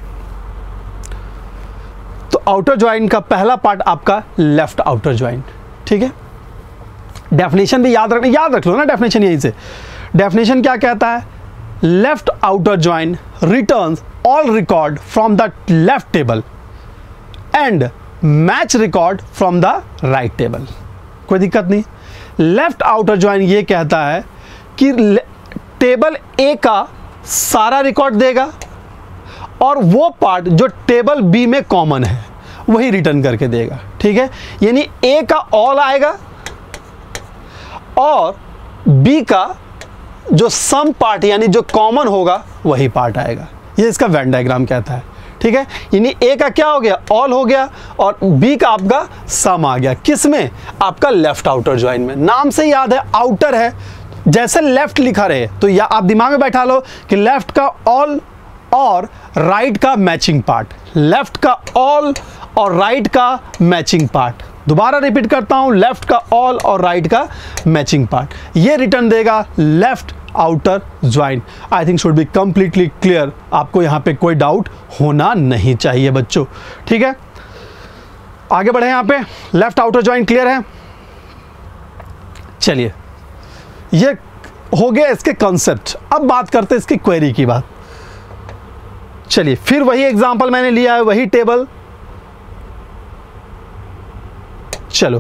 तो आउटर ज्वाइन का पहला पार्ट आपका लेफ्ट आउटर ज्वाइन, ठीक है। डेफिनेशन भी याद रखना, याद रख लो ना डेफिनेशन यहीं से। डेफिनेशन क्या कहता है, left outer join returns all record from the left table and match record from the right table. कोई दिक्कत नहीं। लेफ्ट आउटर ज्वाइन ये कहता है कि टेबल ए का सारा रिकॉर्ड देगा और वो पार्ट जो टेबल बी में कॉमन है वही रिटर्न करके देगा। ठीक है, यानी ए का ऑल आएगा और बी का जो सम पार्ट यानी जो कॉमन होगा वही पार्ट आएगा। ये इसका वेन डायग्राम कहता है। ठीक है, यानी ए का क्या हो गया, ऑल हो गया, और बी का आपका सम आ गया। किस में, आपका लेफ्ट आउटर ज्वाइन में। नाम से याद है आउटर है, जैसे लेफ्ट लिखा रहे तो या आप दिमाग में बैठा लो कि लेफ्ट का ऑल और राइट का मैचिंग पार्ट, लेफ्ट का ऑल और राइट का मैचिंग पार्ट। दोबारा रिपीट करता हूं, लेफ्ट का ऑल और राइट का मैचिंग पार्ट, ये रिटर्न देगा left outer join. I think should be completely clear, आपको यहां पे कोई डाउट होना नहीं चाहिए बच्चों। ठीक है, आगे बढ़े। यहां पे लेफ्ट आउटर ज्वाइन क्लियर है। चलिए, ये हो गया इसके कॉन्सेप्ट। अब बात करते हैं इसकी क्वेरी की बात। चलिए, फिर वही एग्जांपल मैंने लिया है, वही टेबल। चलो,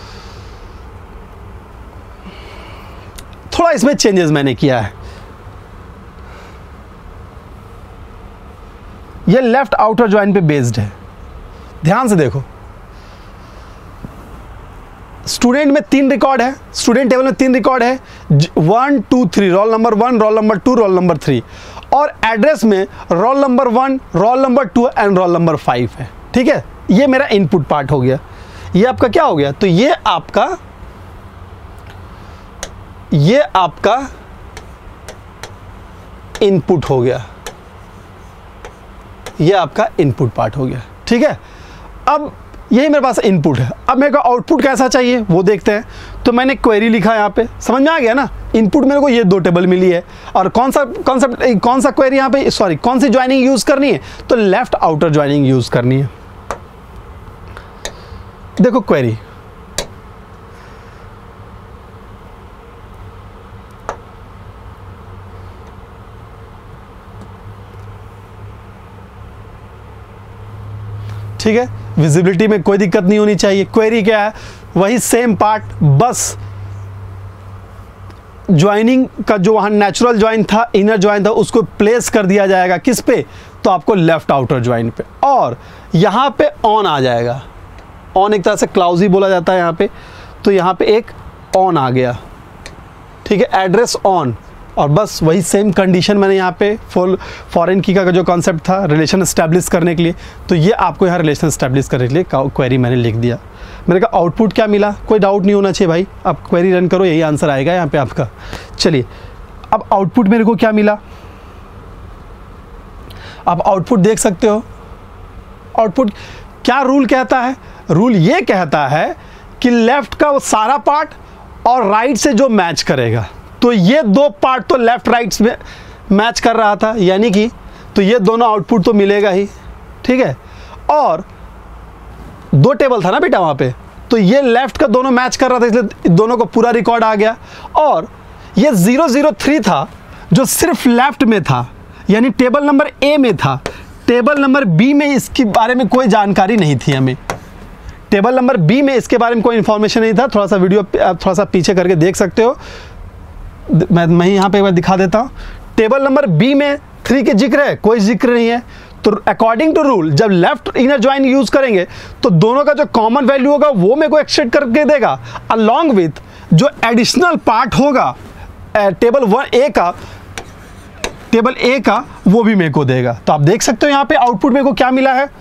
थोड़ा इसमें चेंजेस मैंने किया है। ये लेफ्ट आउटर ज्वाइन पे बेस्ड है, ध्यान से देखो। स्टूडेंट में तीन रिकॉर्ड है, स्टूडेंट टेबल में तीन रिकॉर्ड है, one two three, roll number one, roll number two, roll number three, और एड्रेस में roll number one, roll number two and roll number five है। ठीक है, ये मेरा इनपुट पार्ट हो गया। ये आपका क्या हो गया, तो ये आपका ये आपका इनपुट हो गया, ये आपका इनपुट पार्ट हो गया। ठीक है, अब यही मेरे पास इनपुट है। अब मेरे को आउटपुट कैसा चाहिए वो देखते हैं। तो मैंने क्वेरी लिखा यहाँ पे, समझ में आ गया ना। इनपुट मेरे को ये दो टेबल मिली है, और कौन सा कॉन्सेप्ट, कौन सा क्वेरी यहाँ पे, सॉरी कौन सी ज्वाइनिंग यूज करनी है, तो लेफ्ट आउटर ज्वाइनिंग यूज करनी है। देखो क्वेरी, ठीक है, विजिबिलिटी में कोई दिक्कत नहीं होनी चाहिए। क्वेरी क्या है, वही सेम पार्ट, बस ज्वाइनिंग का जो वहां नेचुरल ज्वाइन था, इनर ज्वाइन था, उसको प्लेस कर दिया जाएगा किस पे, तो आपको लेफ्ट आउटर ज्वाइन पे, और यहां पे ऑन आ जाएगा। ऑन एक तरह से क्लाउजी बोला जाता है यहाँ पे, तो यहाँ पे एक ऑन आ गया। ठीक है, एड्रेस ऑन, और बस वही सेम कंडीशन मैंने यहाँ पे फॉर फॉरेन की का जो कॉन्सेप्ट था रिलेशन एस्टैब्लिश करने के लिए, तो ये आपको यहाँ रिलेशन एस्टैब्लिश करने के लिए क्वेरी मैंने लिख दिया। मैंने कहा आउटपुट क्या मिला, कोई डाउट नहीं होना चाहिए भाई, आप क्वेरी रन करो, यही आंसर आएगा यहाँ पे आपका। चलिए, अब आउटपुट मेरे को क्या मिला, आप आउटपुट देख सकते हो। आउटपुट क्या रूल कहता है, रूल ये कहता है कि लेफ्ट का वो सारा पार्ट और राइट से जो मैच करेगा, तो ये दो पार्ट तो लेफ्ट राइट में मैच कर रहा था, यानी कि तो ये दोनों आउटपुट तो मिलेगा ही। ठीक है, और दो टेबल था ना बेटा वहाँ पे, तो ये लेफ्ट का दोनों मैच कर रहा था, इसलिए दोनों को पूरा रिकॉर्ड आ गया। और ये ज़ीरो ज़ीरो थ्री था जो सिर्फ लेफ्ट में था, यानी टेबल नंबर ए में था। टेबल नंबर बी में इसके बारे में कोई जानकारी नहीं थी हमें, टेबल नंबर बी में इसके बारे में कोई इन्फॉर्मेशन नहीं था। थोड़ा सा वीडियो थोड़ा सा पीछे करके देख सकते हो, मैं मैं यहाँ पे एक बार दिखा देता हूँ। टेबल नंबर बी में थ्री के जिक्र है, कोई जिक्र नहीं है। तो अकॉर्डिंग टू रूल जब लेफ्ट इनर ज्वाइन यूज करेंगे तो दोनों का जो कॉमन वैल्यू होगा वो मेरे को एक्सट्रैक्ट करके देगा, अलॉन्ग विथ जो एडिशनल पार्ट होगा टेबल वन ए का, टेबल ए का वो भी मेरे को देगा। तो आप देख सकते हो यहाँ पे आउटपुट मेरे को क्या मिला है,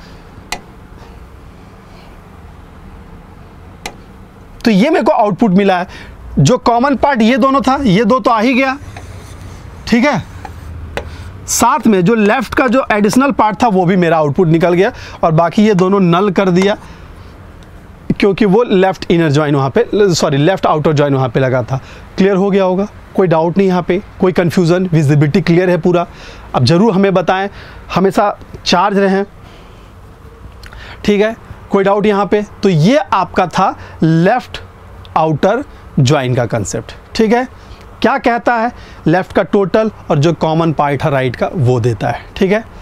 तो ये मेरे को आउटपुट मिला है। जो कॉमन पार्ट ये दोनों था, ये दो तो आ ही गया। ठीक है, साथ में जो लेफ्ट का जो एडिशनल पार्ट था वो भी मेरा आउटपुट निकल गया, और बाकी ये दोनों नल कर दिया क्योंकि वो लेफ्ट इनर ज्वाइन वहाँ पे, सॉरी लेफ्ट आउटर ज्वाइन वहाँ पे लगा था। क्लियर हो गया होगा, कोई डाउट नहीं यहाँ पे, कोई कंफ्यूजन, विजिबिलिटी क्लियर है पूरा। अब जरूर हमें बताएं, हमेशा चार्ज रहें। ठीक है, कोई डाउट यहाँ पे, तो ये आपका था लेफ्ट आउटर ज्वाइन का कंसेप्ट। ठीक है, क्या कहता है, लेफ्ट का टोटल और जो कॉमन पार्ट है राइट का वो देता है। ठीक है,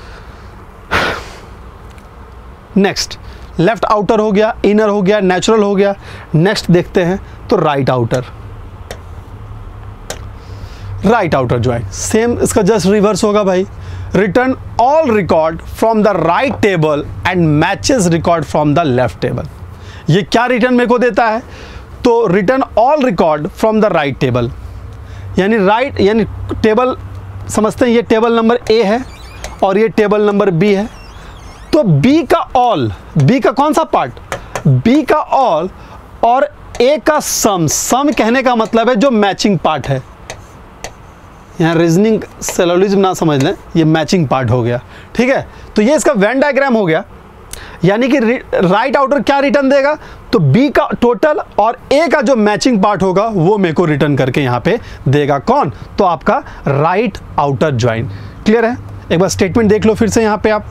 नेक्स्ट लेफ्ट आउटर हो गया, इनर हो गया, नेचुरल हो गया। नेक्स्ट देखते हैं तो right outer, right outer join same इसका जस्ट रिवर्स होगा भाई। Return all record from the right table and matches record from the left table. ये क्या रिटर्न मेरे को देता है? तो return all record from the right table, यानी राइट यानी टेबल समझते हैं, ये टेबल नंबर ए है और ये टेबल नंबर बी है। तो बी का ऑल, बी का कौन सा पार्ट? बी का ऑल और ए का सम। सम कहने का मतलब है जो मैचिंग पार्ट है। यहाँ रीजनिंग सेलोलिज्म ना समझ लें, ये मैचिंग पार्ट हो गया, ठीक है। तो ये इसका वेन डायग्राम हो गया, यानी कि राइट आउटर क्या रिटर्न देगा? तो बी का टोटल और ए का जो मैचिंग पार्ट होगा वो मेरे को रिटर्न करके यहाँ पे देगा। कौन? तो आपका राइट आउटर ज्वाइन। क्लियर है? एक बार स्टेटमेंट देख लो फिर से यहाँ पे आप।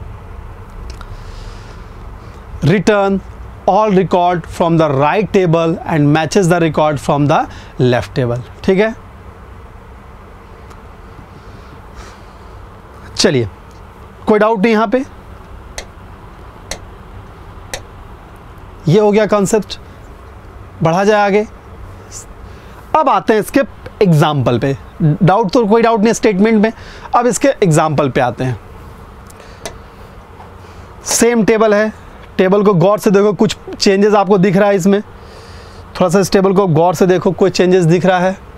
Return all record from the right table and matches the record from the left table. ठीक है, चलिए कोई डाउट नहीं यहाँ पे? ये हो गया कॉन्सेप्ट, बढ़ा जाए आगे। अब आते हैं इसके एग्जाम्पल पे। डाउट तो कोई डाउट नहीं स्टेटमेंट में, अब इसके एग्जाम्पल पे आते हैं। सेम टेबल है, टेबल को गौर से देखो, कुछ चेंजेस आपको दिख रहा है इसमें? थोड़ा सा इस टेबल को गौर से देखो, कोई चेंजेस दिख रहा है?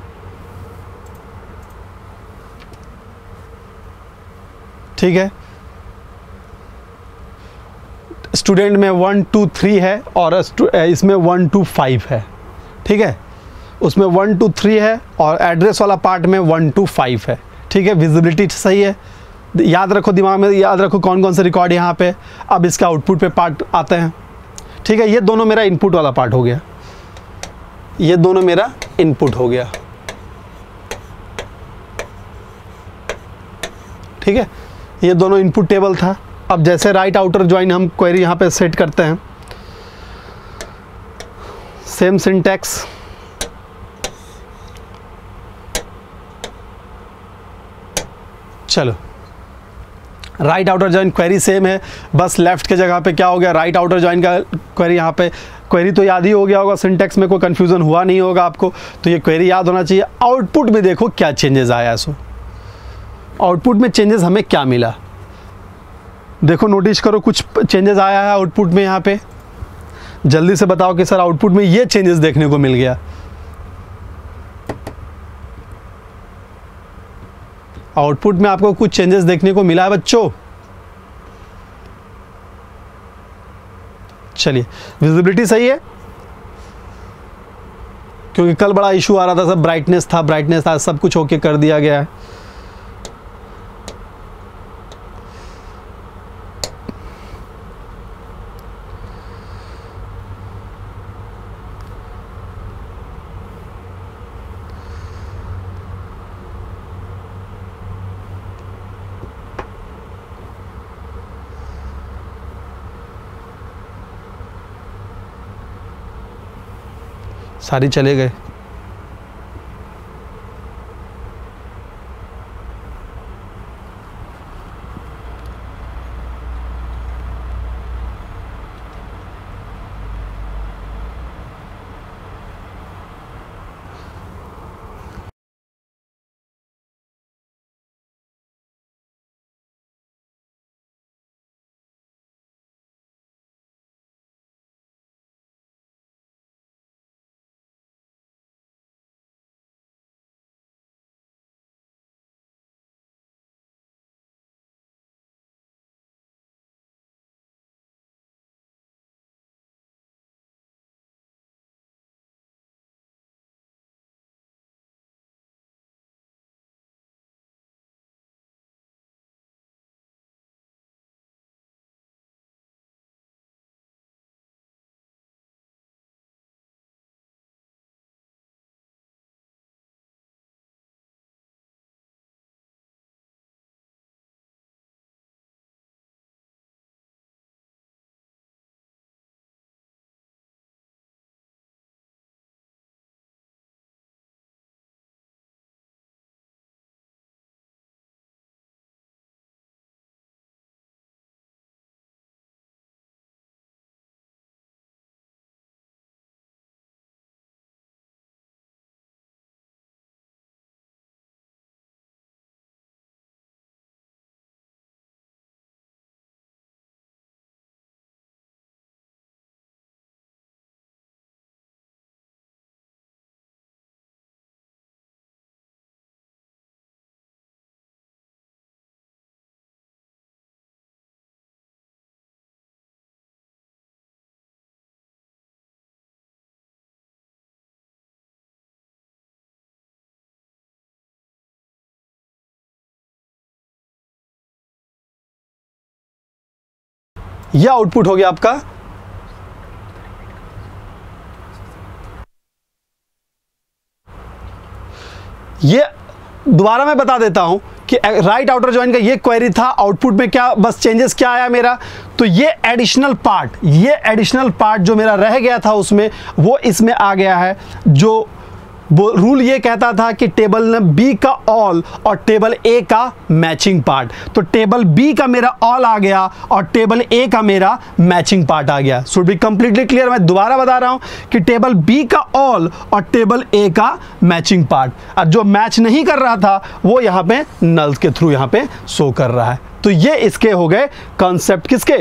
ठीक है, स्टूडेंट में वन टू थ्री है और इसमें वन टू फाइव है। ठीक है, उसमें वन टू थ्री है और एड्रेस वाला पार्ट में वन टू फाइव है। ठीक है, विजिबिलिटी सही है, याद रखो, दिमाग में याद रखो कौन कौन से रिकॉर्ड यहाँ पे। अब इसका आउटपुट पे पार्ट आते हैं। ठीक है, ये दोनों मेरा इनपुट वाला पार्ट हो गया, ये दोनों मेरा इनपुट हो गया। ठीक है, ये दोनों इनपुट टेबल था। अब जैसे राइट आउटर ज्वाइन हम क्वेरी यहाँ पे सेट करते हैं, सेम सिंटैक्स, चलो right outer join query same है, बस लेफ्ट के जगह पे क्या हो गया, राइट आउटर ज्वाइन का क्वेरी। यहाँ पे क्वेरी तो याद ही हो गया होगा, सिंटैक्स में कोई कंफ्यूजन हुआ नहीं होगा आपको, तो ये क्वेरी याद होना चाहिए। आउटपुट में देखो क्या चेंजेस आया, सो आउटपुट में चेंजेस हमें क्या मिला, देखो नोटिस करो, कुछ चेंजेस आया है आउटपुट में। यहाँ पे जल्दी से बताओ कि सर आउटपुट में ये चेंजेस देखने को मिल गया। आउटपुट में आपको कुछ चेंजेस देखने को मिला है बच्चों? चलिए, विजिबिलिटी सही है, क्योंकि कल बड़ा इशू आ रहा था, सब ब्राइटनेस था ब्राइटनेस था सब कुछ ओके कर दिया गया है। सारी चले गए। यह आउटपुट हो गया आपका ये। दोबारा मैं बता देता हूं कि राइट आउटर जॉइन का ये क्वेरी था, आउटपुट में क्या बस चेंजेस क्या आया मेरा, तो ये एडिशनल पार्ट, ये एडिशनल पार्ट जो मेरा रह गया था उसमें वो इसमें आ गया है। जो वो रूल ये कहता था कि टेबल बी का ऑल और टेबल ए का मैचिंग पार्ट, तो टेबल बी का मेरा ऑल आ गया और टेबल ए का मेरा मैचिंग पार्ट आ गया। Should be completely clear. मैं दोबारा बता रहा हूं कि टेबल बी का ऑल और टेबल ए का मैचिंग पार्ट, और जो मैच नहीं कर रहा था वो यहां पे नल्स के थ्रू यहां पे शो कर रहा है। तो ये इसके हो गए कॉन्सेप्ट, किसके,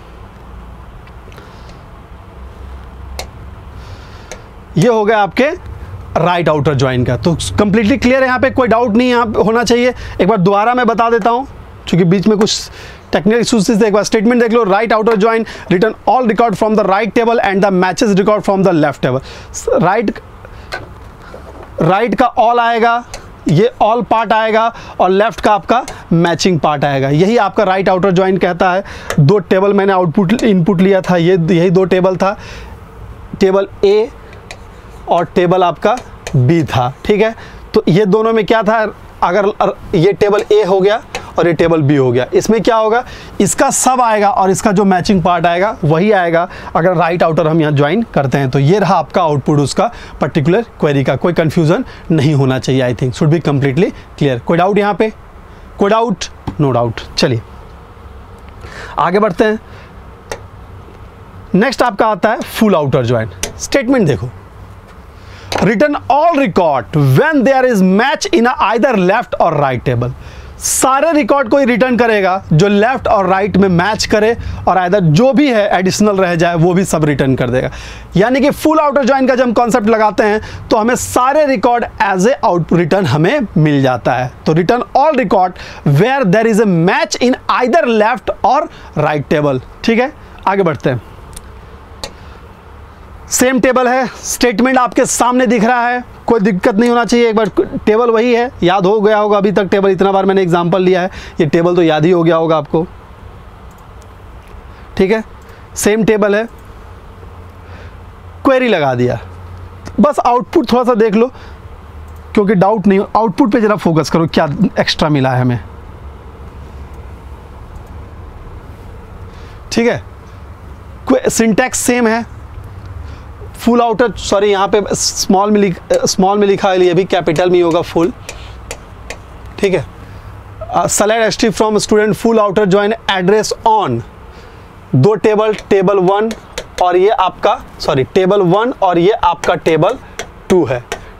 ये हो गया आपके राइट आउटर ज्वाइन का। तो कंप्लीटली क्लियर है, यहाँ पे कोई डाउट नहीं यहाँ होना चाहिए। एक बार दोबारा मैं बता देता हूँ क्योंकि बीच में कुछ टेक्निकल इश्यूज थे। एक बार स्टेटमेंट देख लो, right outer join return all record from the right table and the matches record from the left table. Right right का ऑल आएगा, ये ऑल पार्ट आएगा, और लेफ्ट का आपका मैचिंग पार्ट आएगा। यही आपका राइट आउटर ज्वाइन कहता है। दो टेबल मैंने आउटपुट इनपुट लिया था, ये यही दो टेबल था, टेबल ए और टेबल आपका बी था, ठीक है। तो ये दोनों में क्या था, अगर ये टेबल ए हो गया और ये टेबल बी हो गया, इसमें क्या होगा, इसका सब आएगा और इसका जो मैचिंग पार्ट आएगा वही आएगा अगर राइट आउटर हम यहाँ ज्वाइन करते हैं। तो ये रहा आपका आउटपुट उसका पर्टिकुलर क्वेरी का। कोई कंफ्यूजन नहीं होना चाहिए, I think should be completely clear. कोई डाउट यहाँ पे, कोई डाउट, नो डाउट। चलिए आगे बढ़ते हैं। नेक्स्ट आपका आता है फुल आउटर ज्वाइन। स्टेटमेंट देखो, return all record when there is match in either left और राइट टेबल। सारे रिकॉर्ड को ही रिटर्न करेगा जो लेफ्ट और राइट में मैच करे, और आइदर जो भी है एडिशनल रह जाए वो भी सब रिटर्न कर देगा। यानी कि फुल आउटर ज्वाइन का जब हम कॉन्सेप्ट लगाते हैं तो हमें सारे record as a output return हमें मिल जाता है। तो return all record where there is a match in either left और राइट टेबल, ठीक है। आगे बढ़ते हैं। सेम टेबल है, स्टेटमेंट आपके सामने दिख रहा है, कोई दिक्कत नहीं होना चाहिए। एक बार टेबल वही है, याद हो गया होगा अभी तक टेबल, इतना बार मैंने एग्जांपल लिया है, ये टेबल तो याद ही हो गया होगा आपको, ठीक है। सेम टेबल है, क्वेरी लगा दिया, बस आउटपुट थोड़ा सा देख लो क्योंकि डाउट नहीं, आउटपुट पे जरा फोकस करो क्या एक्स्ट्रा मिला है हमें, ठीक है। सिंटैक्स सेम है, फुल आउटर, सॉरी यहाँ पे स्मॉल में लिख स्मॉल में लिखा है, ये भी कैपिटल में होगा फुल, ठीक है। Select ST from student full outer join address on, दो टेबल, टेबल वन और ये आपका सॉरी टेबल वन और ये आपका टेबल टू है।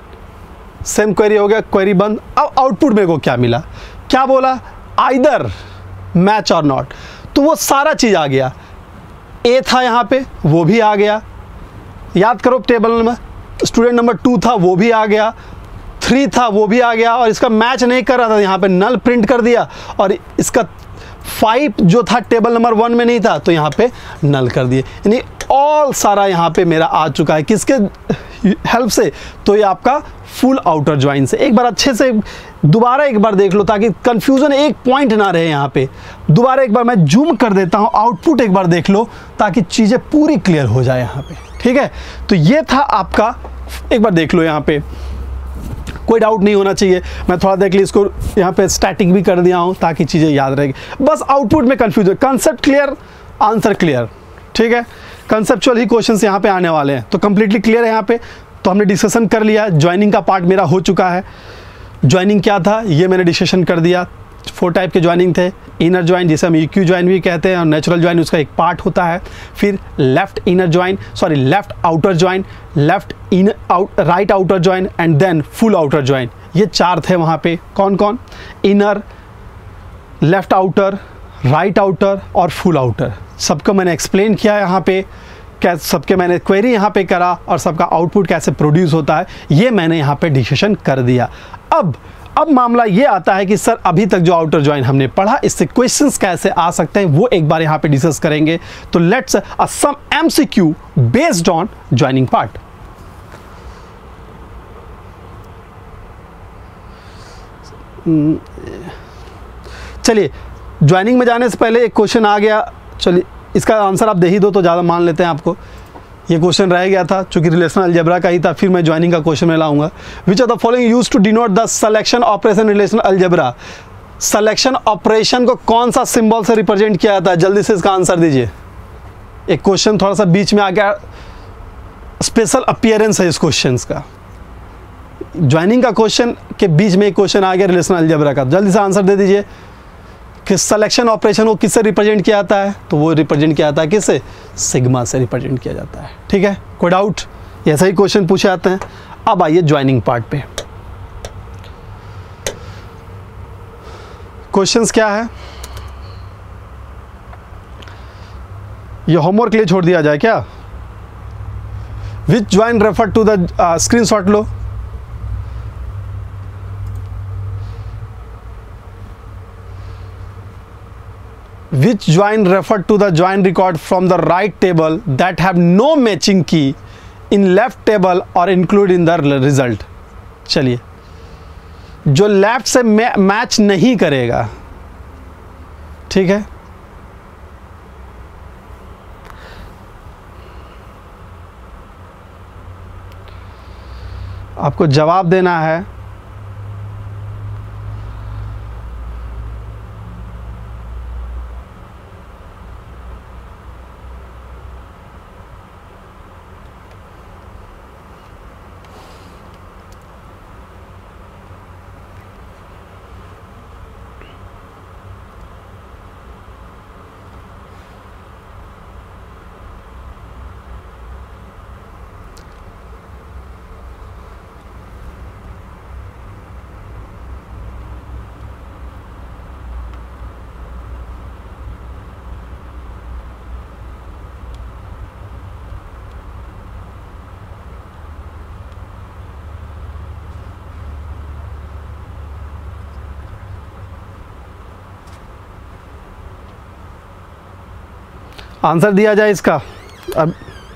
सेम क्वेरी हो गया, क्वेरी बंद। अब आउटपुट मेरे को क्या मिला, क्या बोला, आइदर मैच और नॉट, तो वो सारा चीज आ गया। ए था यहाँ पे, वो भी आ गया, याद करो टेबल में स्टूडेंट नंबर टू था वो भी आ गया, थ्री था वो भी आ गया, और इसका मैच नहीं कर रहा था, यहाँ पे नल प्रिंट कर दिया, और इसका फाइव जो था टेबल नंबर वन में नहीं था तो यहाँ पे नल कर दिए। यानी ऑल सारा यहाँ पे मेरा आ चुका है, किसके हेल्प से, तो ये आपका फुल आउटर ज्वाइन से। एक बार अच्छे से दोबारा एक बार देख लो ताकि कंफ्यूजन एक पॉइंट ना रहे यहाँ पे। दोबारा एक बार मैं जूम कर देता हूँ, आउटपुट एक बार देख लो ताकि चीज़ें पूरी क्लियर हो जाए यहाँ पे, ठीक है। तो ये था आपका, एक बार देख लो यहाँ पे, कोई डाउट नहीं होना चाहिए। मैं थोड़ा देख ली इसको यहाँ पे स्टैटिक भी कर दिया हूँ ताकि चीज़ें याद रहेगी। बस आउटपुट में confusion, concept clear, answer clear, ठीक है। कंसेप्चुअल ही क्वेश्चंस यहाँ पे आने वाले हैं, तो कंप्लीटली क्लियर है यहाँ पे। तो हमने डिस्कशन कर लिया, ज्वाइनिंग का पार्ट मेरा हो चुका है। ज्वाइनिंग क्या था ये मैंने डिस्कशन कर दिया। फोर टाइप के ज्वाइनिंग थे, इनर ज्वाइन जिसे हम ईक्यू ज्वाइन भी कहते हैं, और नेचुरल ज्वाइन उसका एक पार्ट होता है। फिर left inner join, sorry left outer join, left in out right outer join and then full outer join. ये चार थे वहाँ पे, कौन कौन, inner, left outer, right outer और फुल आउटर। सबको मैंने एक्सप्लेन किया यहाँ पे, कैसे सबके मैंने क्वेरी यहाँ पे करा और सबका आउटपुट कैसे प्रोड्यूस होता है ये मैंने यहाँ पे डिस्कशन कर दिया। अब अब मामला ये आता है कि सर अभी तक जो आउटर ज्वाइन हमने पढ़ा इससे क्वेश्चंस कैसे आ सकते हैं वो एक बार यहाँ पे डिस्कस करेंगे। तो let's uh some MCQ based on joining part. चलिए ज्वाइनिंग में जाने से पहले एक क्वेश्चन आ गया, चलिए इसका आंसर आप दे ही दो तो ज़्यादा मान लेते हैं आपको। ये क्वेश्चन रह गया था चूंकि रिलेशनल अलजेब्रा का ही था, फिर मैं ज्वाइनिंग का क्वेश्चन में लाऊंगा। Which of the following use to denote the selection operation relational algebra. Selection operation को कौन सा सिंबल से रिप्रेजेंट किया जाता है? जल्दी से इसका आंसर दीजिए। एक क्वेश्चन थोड़ा सा बीच में आ गया, स्पेशल अपीयरेंस है इस क्वेश्चन का। ज्वाइनिंग का क्वेश्चन के बीच में एक क्वेश्चन आ गया रिलेशनल अलजेब्रा का, जल्दी से आंसर दे दीजिए कि सिलेक्शन ऑपरेशन को किससे रिप्रेजेंट किया जाता है? तो वो रिप्रेजेंट किया जाता है किससे? सिग्मा से रिप्रेजेंट किया जाता है। ठीक है, कोई डाउट? ऐसा ही क्वेश्चन पूछे जाते हैं। अब आइए ज्वाइनिंग पार्ट पे। क्वेश्चंस क्या है ये होमवर्क के लिए छोड़ दिया जाए क्या? Which join refer to the screenshot लो। Which join refer to the join record from the right table that have no matching key in left table or include in the result। चलिए, जो left से match नहीं करेगा, ठीक है, आपको जवाब देना है आंसर दिया जाए इसका। अब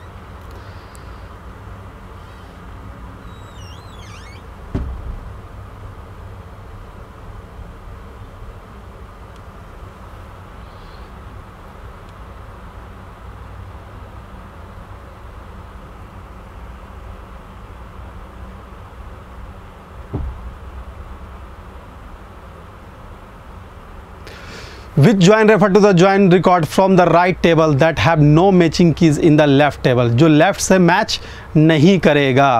Which join refer to the join record from the right table that have no matching keys in the left table। जो लेफ्ट से मैच नहीं करेगा।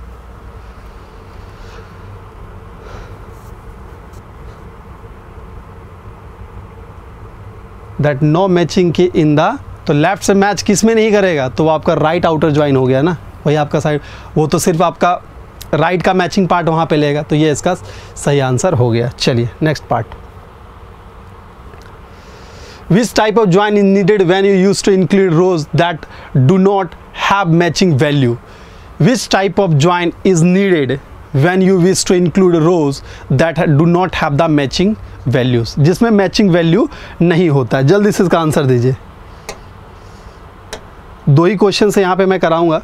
That no matching key in the, तो लेफ्ट से मैच किस में नहीं करेगा? तो वो आपका राइट आउटर ज्वाइन हो गया ना, वही आपका साइड, वो तो सिर्फ आपका राइट का मैचिंग पार्ट वहां पे लेगा, तो ये इसका सही आंसर हो गया। चलिए next part. Which type of join is needed when you use to include rows that do not have matching value? Which type of join is needed when you wish to include rows that do not have the matching values? जिसमें matching value नहीं होता है। जल्दी से इसका answer दीजिए। दो ही question से यहाँ पे मैं कराऊंगा।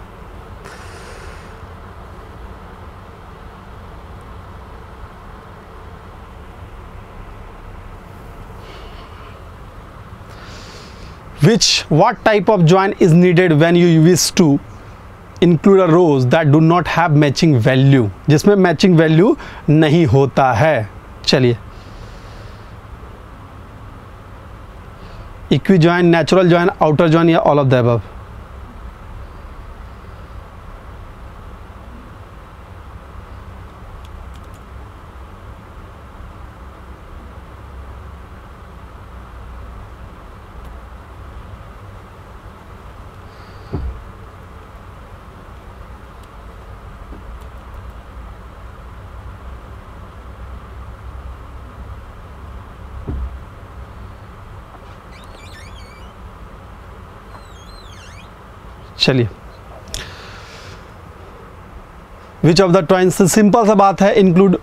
Which what type of join is needed when you wish to include a rows that do not have matching value? जिसमें matching value नहीं होता है। चलिए, equi join, natural join, outer join या ऑल ऑफ द अबव? चलिए, which of the twines, simple सा बात है, include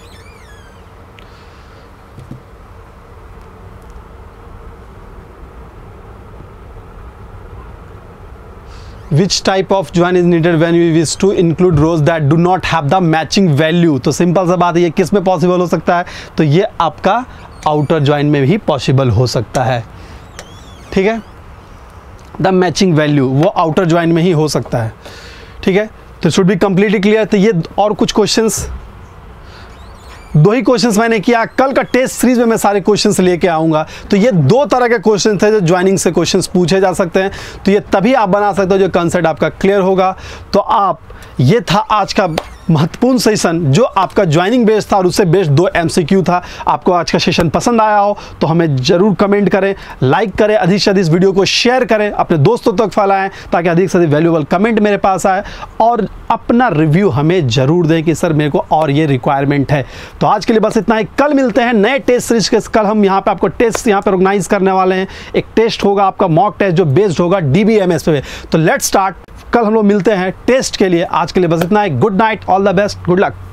which type of join is needed when you wish to include rows that do not have the matching value. तो simple सा बात है, ये किस में पॉसिबल हो सकता है? तो ये आपका आउटर ज्वाइन में भी पॉसिबल हो सकता है। ठीक है, द मैचिंग वैल्यू वो आउटर ज्वाइन में ही हो सकता है, ठीक है। तो शुड बी कंप्लीटली क्लियर। तो ये और कुछ क्वेश्चंस, दो ही क्वेश्चंस मैंने किया, कल का टेस्ट सीरीज में मैं सारे क्वेश्चंस लेके आऊँगा। तो ये दो तरह के क्वेश्चन थे जो ज्वाइनिंग से क्वेश्चंस पूछे जा सकते हैं, तो ये तभी आप बना सकते हो जो कंसेप्ट आपका क्लियर होगा। तो आप, ये था आज का महत्वपूर्ण सेशन जो आपका ज्वाइनिंग बेस्ड था और उससे बेस्ड दो एमसीक्यू था। आपको आज का सेशन पसंद आया हो तो हमें जरूर कमेंट करें, लाइक करें, अधिक से अधिक इस वीडियो को शेयर करें, अपने दोस्तों तक फैलाएं ताकि अधिक से अधिक वैल्यूएबल कमेंट मेरे पास आए, और अपना रिव्यू हमें जरूर दें कि सर मेरे को और ये रिक्वायरमेंट है। तो आज के लिए बस इतना ही, कल मिलते हैं नए टेस्ट सीरीज के। कल हम यहाँ पे आपको टेस्ट यहाँ पे ऑर्गेनाइज करने वाले हैं। एक टेस्ट होगा आपका मॉक टेस्ट जो बेस्ड होगा डीबीएमएस पे। तो लेट्स स्टार्ट, कल हम लोग मिलते हैं टेस्ट के लिए। आज के लिए बस इतना ही। Good night, all the best, good luck.